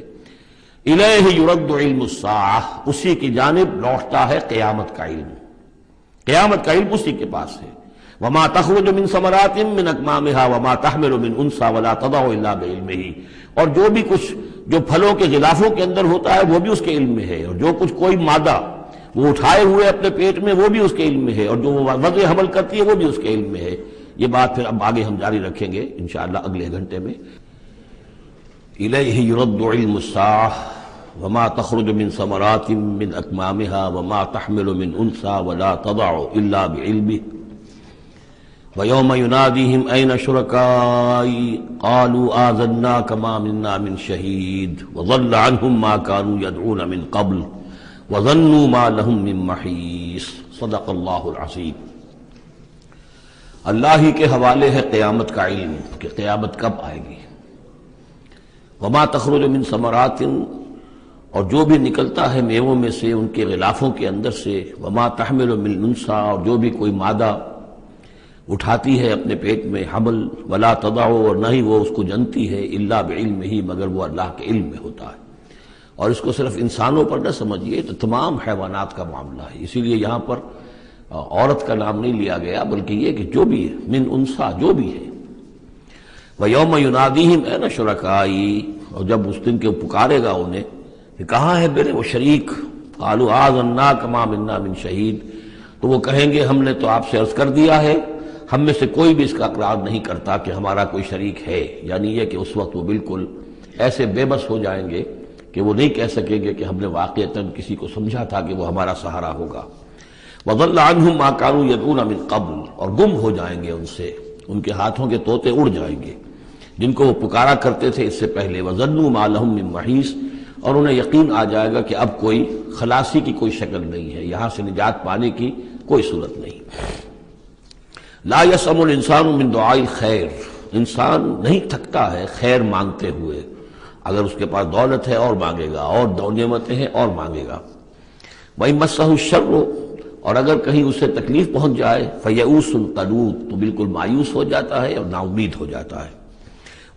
الیہ یرد علم الساعہ، اسی کی جانب لوٹتا ہے قیامت کا علم، قیامت کا علم اسی کے پاس ہے۔ وما تخرج من ثمرات من اکمامها وما تحمل من انثى ولا تضع الا بعلمہ، اور جو بھی کچھ جو پھلوں کے غلافوں کے اندر ہوتا ہے وہ بھی اس کے علم میں ہے، اور جو کچھ کوئی مادہ وہ اٹھائے ہوئے اپنے پیٹ میں وہ بھی اس کے علم میں ہے، اور جو وہ وضع حمل کرتی ہے وہ بھی اس کے علم میں ہے۔ یہ بات پھر اب آگے ہم جاری رکھیں گے انشاءاللہ اگلے گھنٹے میں۔ الیہ یرد علم الساعہ وما تخرج من ثمرات من اکمامها وما تحمل من انثى ولا تضع الا بعلمہ وَيَوْمَ يُنَادِيهِمْ أَيْنَ شُرَكَائِي قَالُوا آذَنَّاكَ مَا مِنَّا مِنْ شَهِيدٍ وَضَلَّ عَنْهُمْ مَا كَانُوا يَدْعُونَ مِنْ قَبْلُ وَظَنُّوا مَا لَهُمْ مِنْ مَحِيصٍ۔ صدق اللہ العظیم۔ اللہ ہی کے حوالے ہے قیامت کا علم کہ قیامت کب آئے گی۔ وما تخرج من ثمرات، اور جو بھی نکلتا ہے میووں میں سے ان کے غلافوں کے اندر سے، وما تحمل من انثى، اور جو بھی کوئی مادہ اٹھاتی ہے اپنے پیٹ میں حمل، ولا تضع، اور نہ ہی وہ اس کو جنتی ہے، الا بعلم ہی، مگر وہ اللہ کے علم میں ہوتا ہے۔ اور اس کو صرف انسانوں پر نہ سمجھیے، تو تمام حیوانات کا معاملہ ہے، اسی لیے یہاں پر عورت کا نام نہیں لیا گیا بلکہ یہ کہ جو بھی ہے، من انثى، جو بھی ہے۔ وَيَوْمَ يُنَادِيهِمْ أَيْنَ شُرَكَائِي، اور جب اس دن کے پکارے گا انہیں کہ کہاں ہے میرے وہ شریک، قَالُوا آذَنَّاكَ مَا مِنَّا مِنْ شَهِيدٍ، تو وہ کہیں گے ہم نے تو آپ سے عرض کر دیا ہے، ہم میں سے کوئی بھی اس کا اقرار نہیں کرتا کہ ہمارا کوئی شریک ہے، یعنی یہ کہ اس وقت وہ بالکل ایسے بے بس ہو جائیں گے کہ وہ نہیں کہہ سکیں گے کہ ہم نے واقعتاً کسی کو سمجھا تھا کہ وہ ہمارا سہارا ہوگا۔ وَضَلَّ عَنْهُمْ مَا كَانُوا يَدْعُونَ مِنْ قَبْلُ، اور گم ہو جائیں گے ان سے، ان کے ہاتھوں کے طوطے اڑ جائیں گے جن کو وہ پکارا کرتے تھے اس سے پہلے۔ وَظَنُّوا مَا لَهُم مِّن مَّحِيصٍ، اور انہیں یقین آ جائے گا کہ اب کوئی خلاصی کی کوئی شکل نہیں ہے، یہاں سے نجات پانے کی کوئی صورت نہیں۔ لا یسأم الانسان من دعاء الخیر، انسان نہیں تھکتا ہے خیر مانگتے ہوئے، اگر اس کے پاس دولت ہے اور مانگے گا، اور دو نعمتیں ہیں اور مانگے گا۔ وَإِن مَسَّهُ الشَّرُّ، اور اگر کہیں اسے تکلیف پہنچ جائے، فَيَئُوسٌ قَنُوطٌ، تو بالکل مایوس ہو جاتا ہے اور نا امید ہو جاتا ہے۔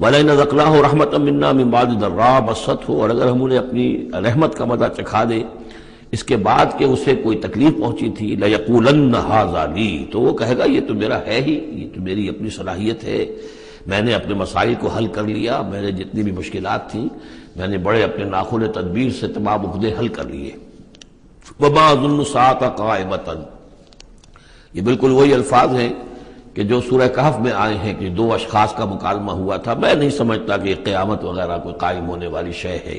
وَلَئِنْ أَذَقْنَاهُ رَحْمَةً مِنَّا مِنْ بَعْدِ ضَرَّاءٍ مَسَّتْهُ، اور اگر ہم انہیں اپنی رحمت کا مزہ چکھا دیں اس کے بعد کہ اسے کوئی تکلیف پہنچی تھی، لَيَقُولَنَّ هَذَا لِي، تو وہ کہے گا یہ تو میرا ہے ہی، یہ تو میری اپنی صلاحیت ہے، میں نے اپنے مسائل کو حل کر لیا، میں نے جتنی بھی مشکلات تھیں میں نے بڑے اپنے ناخن تدبیر سے تمام عقدے حل کر لیے۔ وَمَا أَظُنُّ السَّاعَةَ قَائِمَةً، یہ بالکل وہی الفاظ ہیں کہ جو سورہ کہف میں آئے ہیں کہ دو اشخاص کا مکالمہ ہوا تھا، میں نہیں سمجھتا کہ قیامت وغیرہ کوئی قائم ہونے والی شے ہے۔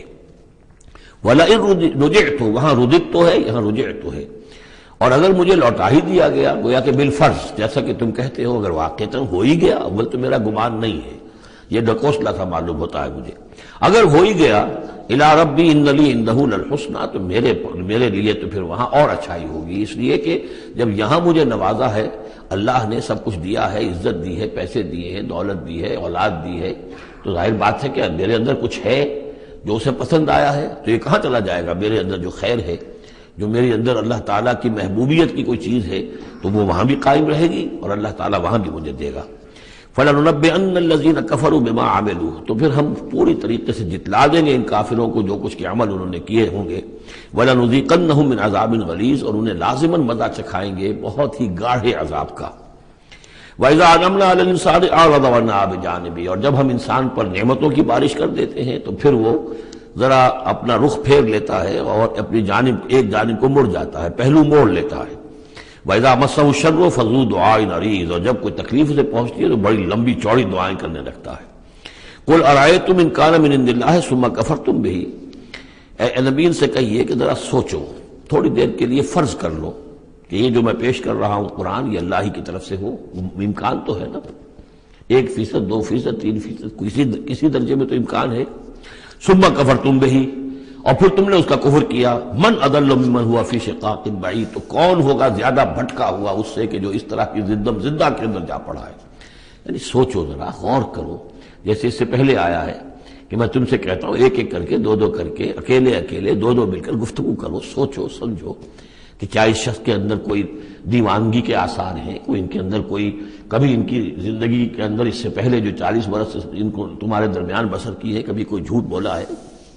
وَلَئِن رُجِعْتُ، وہاں رُجِعْتُ ہے، یہاں رُجِعْتُ ہے، اور اگر مجھے لوٹا ہی دیا گیا، گویا کہ بالفرض جیسا کہ تم کہتے ہو، اگر واقعتاً ہو ہی گیا، اول تو میرا گمان نہیں ہے، یہ ڈکوسلا سا معلوم ہوتا ہے مجھے، اگر ہو ہی گیا، اِلَىٰ رَبِّي إِنَّ لِي عِندَهُ لَلْحُسْنَىٰ، تو میرے میرے لیے تو پھر وہاں اور اچھائی ہوگی، اس لیے کہ جب یہاں مجھے نوازا ہے، اللہ نے سب کچھ دیا ہے، عزت دی ہے، پیسے دیے ہیں، دولت دی ہے، اولاد دی ہے، تو ظاہر بات ہے کہ میرے اندر کچھ ہے جو اسے پسند آیا ہے، تو یہ کہاں چلا جائے گا؟ میرے اندر جو خیر ہے، جو میرے اندر اللہ تعالیٰ کی محبوبیت کی کوئی چیز ہے، تو وہ وہاں بھی قائم رہے گی اور اللہ تعالیٰ وہاں بھی مجھے دے گا۔ فَلَنُنَبِّئَنَّ الَّذِينَ كَفَرُوا بِمَا عَمِلُوا، تو پھر ہم پوری طریقے سے جتلا دیں گے ان کافروں کو جو کچھ کے عمل انہوں نے کیے ہوں گے، وَلَنُذِيقَنَّهُم مِّنْ عَذَابٍ غَلِيظٍ، اور انہیں لازماً مزہ چکھائیں گے بہت ہی گاڑھے عذاب کا۔ وَإِذَا أَنْعَمْنَا عَلَى الْإِنسَانِ أَعْرَضَ وَنَأَىٰ بِجَانِبِهِ، اور جب ہم انسان پر نعمتوں کی بارش کر دیتے ہیں تو پھر وہ ذرا اپنا رخ پھیر لیتا ہے اور اپنی جانب ایک جانب کو مڑ جاتا ہے، پہلو موڑ لیتا ہے۔ وَإِذَا مَسَّهُ الشَّرُّ فَذُو دُعَاءٍ عَرِيضٍ، اور جب کوئی تکلیف اسے پہنچتی ہے تو بڑی لمبی چوڑی دعائیں کرنے لگتا ہے۔ قُلْ أَرَأَيْتُمْ إِنْ كَانَ مِنْ عِنْدِ اللَّهِ ثُمَّ كَفَرْتُمْ بِهِ، اے نبی ان سے کہیے کہ ذرا سوچو، تھوڑی دیر کے لیے فرض کر لو کہ یہ جو میں پیش کر رہا ہوں قرآن یہ اللہ ہی کی طرف سے ہو، امکان تو ہے نا، ایک فیصد دو فیصد تین فیصد کسی کسی درجے میں تو امکان ہے۔ ثم کفرتم بہ، اور پھر تم نے اس کا کفر کیا، من اضل ممن ہوا فی شقاق بعید، تو کون ہوگا زیادہ بھٹکا ہوا اس سے کہ جو اس طرح کی زدم زدہ کے اندر جا پڑا ہے۔ یعنی سوچو ذرا، غور کرو، جیسے اس سے پہلے آیا ہے کہ میں تم سے کہتا ہوں ایک ایک کر کے، دو دو کر کے، اکیلے اکیلے دو دو مل کر گفتگو کرو، سوچو سمجھو کہ کیا اس شخص کے اندر کوئی دیوانگی کے آثار ہیں، کوئی ان کے اندر کوئی کبھی ان کی زندگی کے اندر اس سے پہلے جو چالیس برس ان کو تمہارے درمیان بسر کی ہے کبھی کوئی جھوٹ بولا ہے۔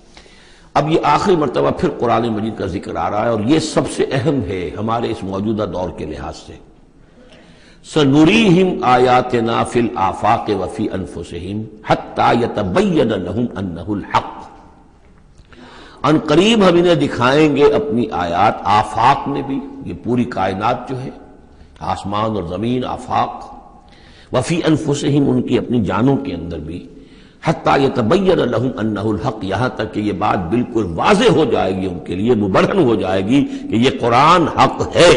اب یہ آخری مرتبہ پھر قرآن مجید کا ذکر آ رہا ہے اور یہ سب سے اہم ہے ہمارے اس موجودہ دور کے لحاظ سے۔ سَنُرِيهِمْ آيَاتِنَا فِي الْآفَاقِ وَفِي أَنفُسِهِمْ حَتَّى يَتَبَيَّنَ لَهُمْ أَنَّهُ الْحَقُّ، ان قریب ہم انہیں دکھائیں گے اپنی آیات، آفاق میں بھی، یہ پوری کائنات جو ہے، آسمان اور زمین، آفاق، وفی انفسہم، ان کی اپنی جانوں کے اندر بھی، حتی یتبین لہم انہ الحق، یہاں تک کہ یہ بات بالکل واضح ہو جائے گی ان کے لیے، مبرہن ہو جائے گی کہ یہ قرآن حق ہے۔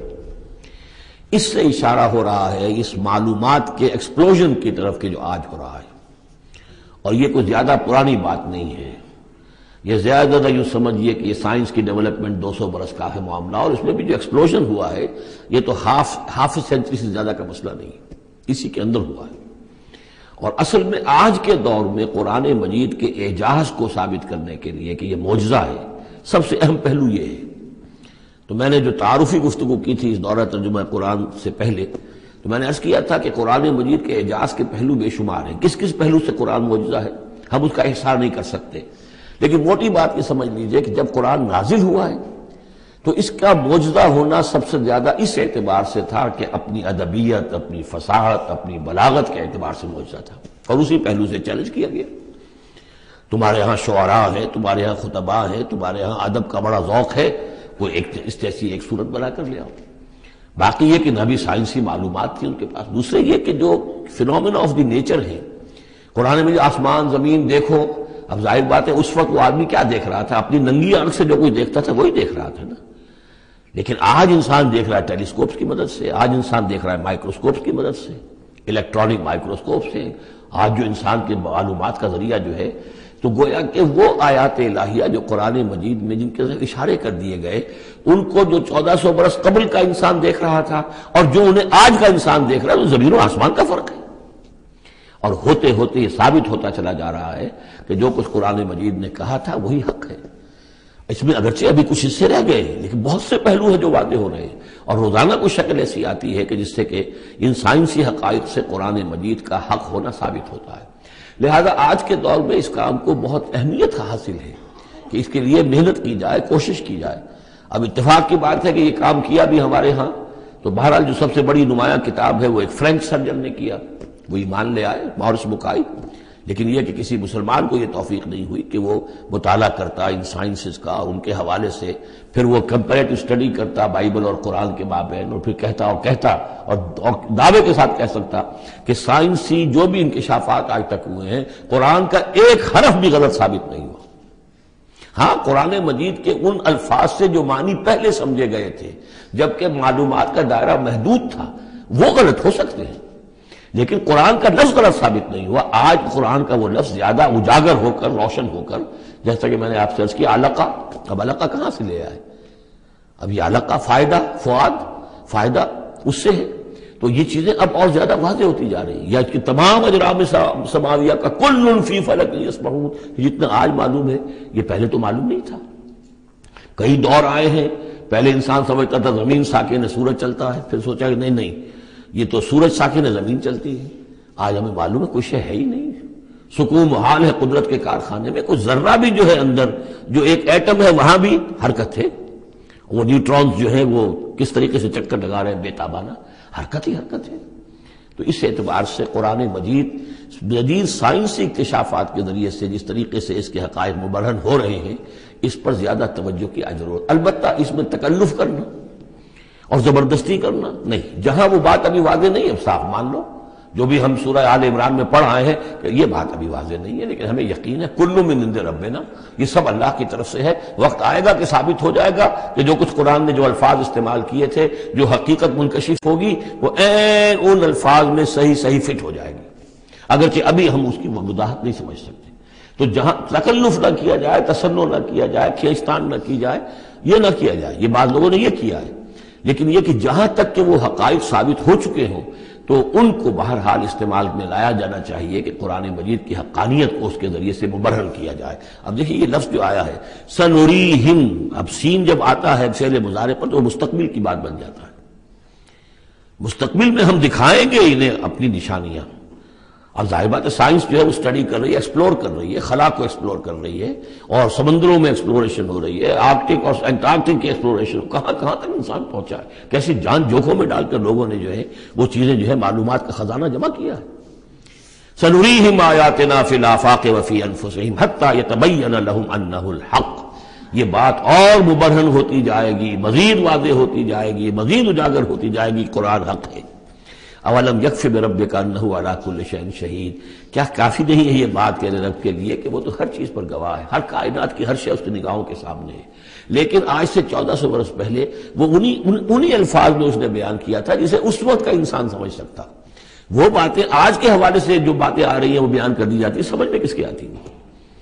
اس سے اشارہ ہو رہا ہے اس معلومات کے ایکسپلوژن کی طرف کہ جو آج ہو رہا ہے، اور یہ کوئی زیادہ پرانی بات نہیں ہے، یہ زیادہ یوں سمجھیے کہ یہ سائنس کی ڈیولپمنٹ دو سو برس کا ہے معاملہ، اور اس میں بھی جو ایکسپلوژن ہوا ہے یہ تو ہاف ہاف سینچری سے زیادہ کا مسئلہ نہیں، اسی کے اندر ہوا ہے۔ اور اصل میں آج کے دور میں قرآن مجید کے اعجاز کو ثابت کرنے کے لیے کہ یہ معجزہ ہے، سب سے اہم پہلو یہ ہے۔ تو میں نے جو تعارفی گفتگو کی تھی اس دورہ ترجمہ قرآن سے پہلے، تو میں نے عرض کیا تھا کہ قرآن مجید کے اعجاز کے پہلو بے شمار ہیں، کس کس پہلو سے قرآن معجزہ ہے ہم اس کا احصار نہیں کر سکتے، لیکن موٹی بات یہ سمجھ لیجئے کہ جب قرآن نازل ہوا ہے تو اس کا معجزہ ہونا سب سے زیادہ اس اعتبار سے تھا کہ اپنی ادبیت، اپنی فصاحت، اپنی بلاغت کے اعتبار سے معجزہ تھا، اور اسی پہلو سے چیلنج کیا گیا۔ تمہارے ہاں شعراء ہیں، تمہارے ہاں خطباء ہیں، تمہارے ہاں ادب کا بڑا ذوق ہے، کوئی ایک اس جیسی ایک صورت بنا کر لے آؤ۔ باقی یہ کہ نہ بھی سائنسی معلومات تھی ان کے پاس، دوسرے یہ کہ جو فینومینا آف دی نیچر ہے، قرآن میں آسمان زمین دیکھو، اب ظاہر بات ہے اس وقت وہ آدمی کیا دیکھ رہا تھا، اپنی ننگی آنکھ سے جو کوئی دیکھتا تھا وہی دیکھ رہا تھا نا، لیکن آج انسان دیکھ رہا ہے ٹیلیسکوپس کی مدد سے، آج انسان دیکھ رہا ہے مائکروسکوپس کی مدد سے، الیکٹرانک مائکروسکوپ سے، آج جو انسان کے معلومات کا ذریعہ جو ہے، تو گویا کہ وہ آیات الہیہ جو قرآن مجید میں جن کے اشارے کر دیے گئے، ان کو جو چودہ سو برس قبل کا انسان دیکھ رہا تھا اور جو انہیں آج کا انسان دیکھ رہا ہے، وہ زمین و آسمان کا فرق ہے۔ اور ہوتے ہوتے یہ ثابت ہوتا چلا جا رہا ہے کہ جو کچھ قرآن مجید نے کہا تھا وہی حق ہے۔ اس میں اگرچہ ابھی کچھ حصے رہ گئے ہیں لیکن بہت سے پہلو ہیں جو واضح ہو رہے ہیں، اور روزانہ کوئی شکل ایسی آتی ہے کہ جس سے کہ ان سائنسی حقائق سے قرآن مجید کا حق ہونا ثابت ہوتا ہے۔ لہذا آج کے دور میں اس کام کو بہت اہمیت حاصل ہے کہ اس کے لیے محنت کی جائے، کوشش کی جائے۔ اب اتفاق کی بات ہے کہ یہ کام کیا بھی ہمارے ہاں، تو بہرحال جو سب سے بڑی نمایاں کتاب ہے وہ ایک فرینچ سرجن نے کیا، وہ ایمان لے آئے، مورس بکائی۔ لیکن یہ کہ کسی مسلمان کو یہ توفیق نہیں ہوئی کہ وہ مطالعہ کرتا ان سائنسز کا، اور ان کے حوالے سے پھر وہ کمپیریٹو اسٹڈی کرتا بائبل اور قرآن کے مابین، اور پھر کہتا اور کہتا اور دعوے کے ساتھ کہہ سکتا کہ سائنسی جو بھی انکشافات آج تک ہوئے ہیں قرآن کا ایک حرف بھی غلط ثابت نہیں ہوا۔ ہاں، قرآن مجید کے ان الفاظ سے جو معنی پہلے سمجھے گئے تھے جبکہ معلومات کا دائرہ محدود تھا وہ غلط ہو سکتے ہیں، لیکن قرآن کا لفظ غلط ثابت نہیں ہوا۔ آج قرآن کا وہ لفظ زیادہ اجاگر ہو کر، روشن ہو کر، جیسا کہ میں نے آپ سے عرض کیا علقہ، اب علقہ کہاں سے لے آئے؟ اب یہ علقہ فائدہ، فؤاد، فائدہ اس سے ہے، تو یہ چیزیں اب اور زیادہ واضح ہوتی جا رہی ہیں۔ یا کہ تمام اجرام سماویہ کا کل فی فلک یسبحون، جتنا آج معلوم ہے یہ پہلے تو معلوم نہیں تھا۔ کئی دور آئے ہیں، پہلے انسان سمجھتا تھا زمین ساکن ہے، سورج چلتا ہے، پھر سوچا کہ نہیں نہیں یہ تو سورج ساکن ہے، زمین چلتی ہے۔ آج ہمیں معلوم ہے کوئی شے ہے ہی نہیں، سکون محال ہے قدرت کے کارخانے میں، کوئی ذرہ بھی جو ہے اندر، جو ایک ایٹم ہے وہاں بھی حرکت ہے، وہ نیوٹرونز جو ہیں وہ کس طریقے سے چکر لگا رہے ہیں بےتابانہ، حرکت ہی حرکت ہے۔ تو اس اعتبار سے قرآن مجید جدید سائنسی اکتشافات کے ذریعے سے جس طریقے سے اس کے حقائق مبرہن ہو رہے ہیں، اس پر زیادہ توجہ کی ضرورت۔ البتہ اس میں تکلف کرنا اور زبردستی کرنا نہیں، جہاں وہ بات ابھی واضح نہیں ہے صاف مان لو، جو بھی ہم سورہ آل عمران میں پڑھ آئے ہیں کہ یہ بات ابھی واضح نہیں ہے، لیکن ہمیں یقین ہے کل من عند ربنا، یہ سب اللہ کی طرف سے ہے۔ وقت آئے گا کہ ثابت ہو جائے گا کہ جو کچھ قرآن نے جو الفاظ استعمال کیے تھے، جو حقیقت منکشف ہوگی وہ عین ان الفاظ میں صحیح صحیح فٹ ہو جائے گی، اگرچہ ابھی ہم اس کی وضاحت نہیں سمجھ سکتے۔ تو جہاں تکلف نہ کیا جائے، تصنع نہ کیا جائے، کھینچتان نہ کی جائے، یہ نہ کیا جائے، یہ بعض لوگوں نے یہ کیا ہے، لیکن یہ کہ جہاں تک کہ وہ حقائق ثابت ہو چکے ہوں تو ان کو بہرحال استعمال میں لایا جانا چاہیے کہ قرآن مجید کی حقانیت کو اس کے ذریعے سے مبرہن کیا جائے۔ اب دیکھیے یہ لفظ جو آیا ہے سنوریہم، اب سین جب آتا ہے فعل مضارع پر تو وہ مستقبل کی بات بن جاتا ہے، مستقبل میں ہم دکھائیں گے انہیں اپنی نشانیاں۔ اب ظاہر بات ہے سائنس جو ہے وہ اسٹڈی کر رہی ہے، ایکسپلور کر رہی ہے، خلا کو ایکسپلور کر رہی ہے، اور سمندروں میں ایکسپلوریشن ہو رہی ہے، آرکٹک اور انٹارکٹک کی ایکسپلوریشن، کہاں کہاں تک انسان پہنچا ہے، کیسی جان جوکھوں میں ڈال کر لوگوں نے جو ہے وہ چیزیں جو ہے معلومات کا خزانہ جمع کیا ہے۔ سنریہم آیاتنا فی الآفاق وفی انفسہم حتی یتبین لہم انہ الحق، یہ بات اور مبرہن ہوتی جائے گی، مزید واضح ہوتی جائے گی، مزید اجاگر ہوتی جائے گی، قرآن حق ہے۔ اولم یکفی بربک انہ علی کل شیء شہید، کیا کافی نہیں ہے یہ بات تیرے رب کے لیے کہ وہ تو ہر چیز پر گواہ ہے، ہر کائنات کی ہر شے اس کی نگاہوں کے سامنے ہے۔ لیکن آج سے چودہ سو برس پہلے وہ انہی انہی الفاظ میں اس نے بیان کیا تھا جسے اس وقت کا انسان سمجھ سکتا۔ وہ باتیں آج کے حوالے سے جو باتیں آ رہی ہیں وہ بیان کر دی جاتی ہیں، سمجھ میں کس کی آتی ہیں؟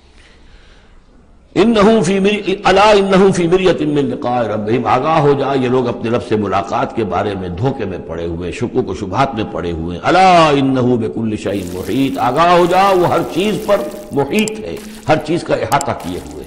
انہم فی الا انہم فی مریۃ من لقاء ربہم، آگاہ ہو جا یہ لوگ اپنے رب سے ملاقات کے بارے میں دھوکے میں پڑے ہوئے، شکوک و شبہات میں پڑے ہوئے۔ الا انہ بکل شیء محیط، آگاہ ہو جا وہ ہر چیز پر محیط ہے، ہر چیز کا احاطہ کیے ہوئے۔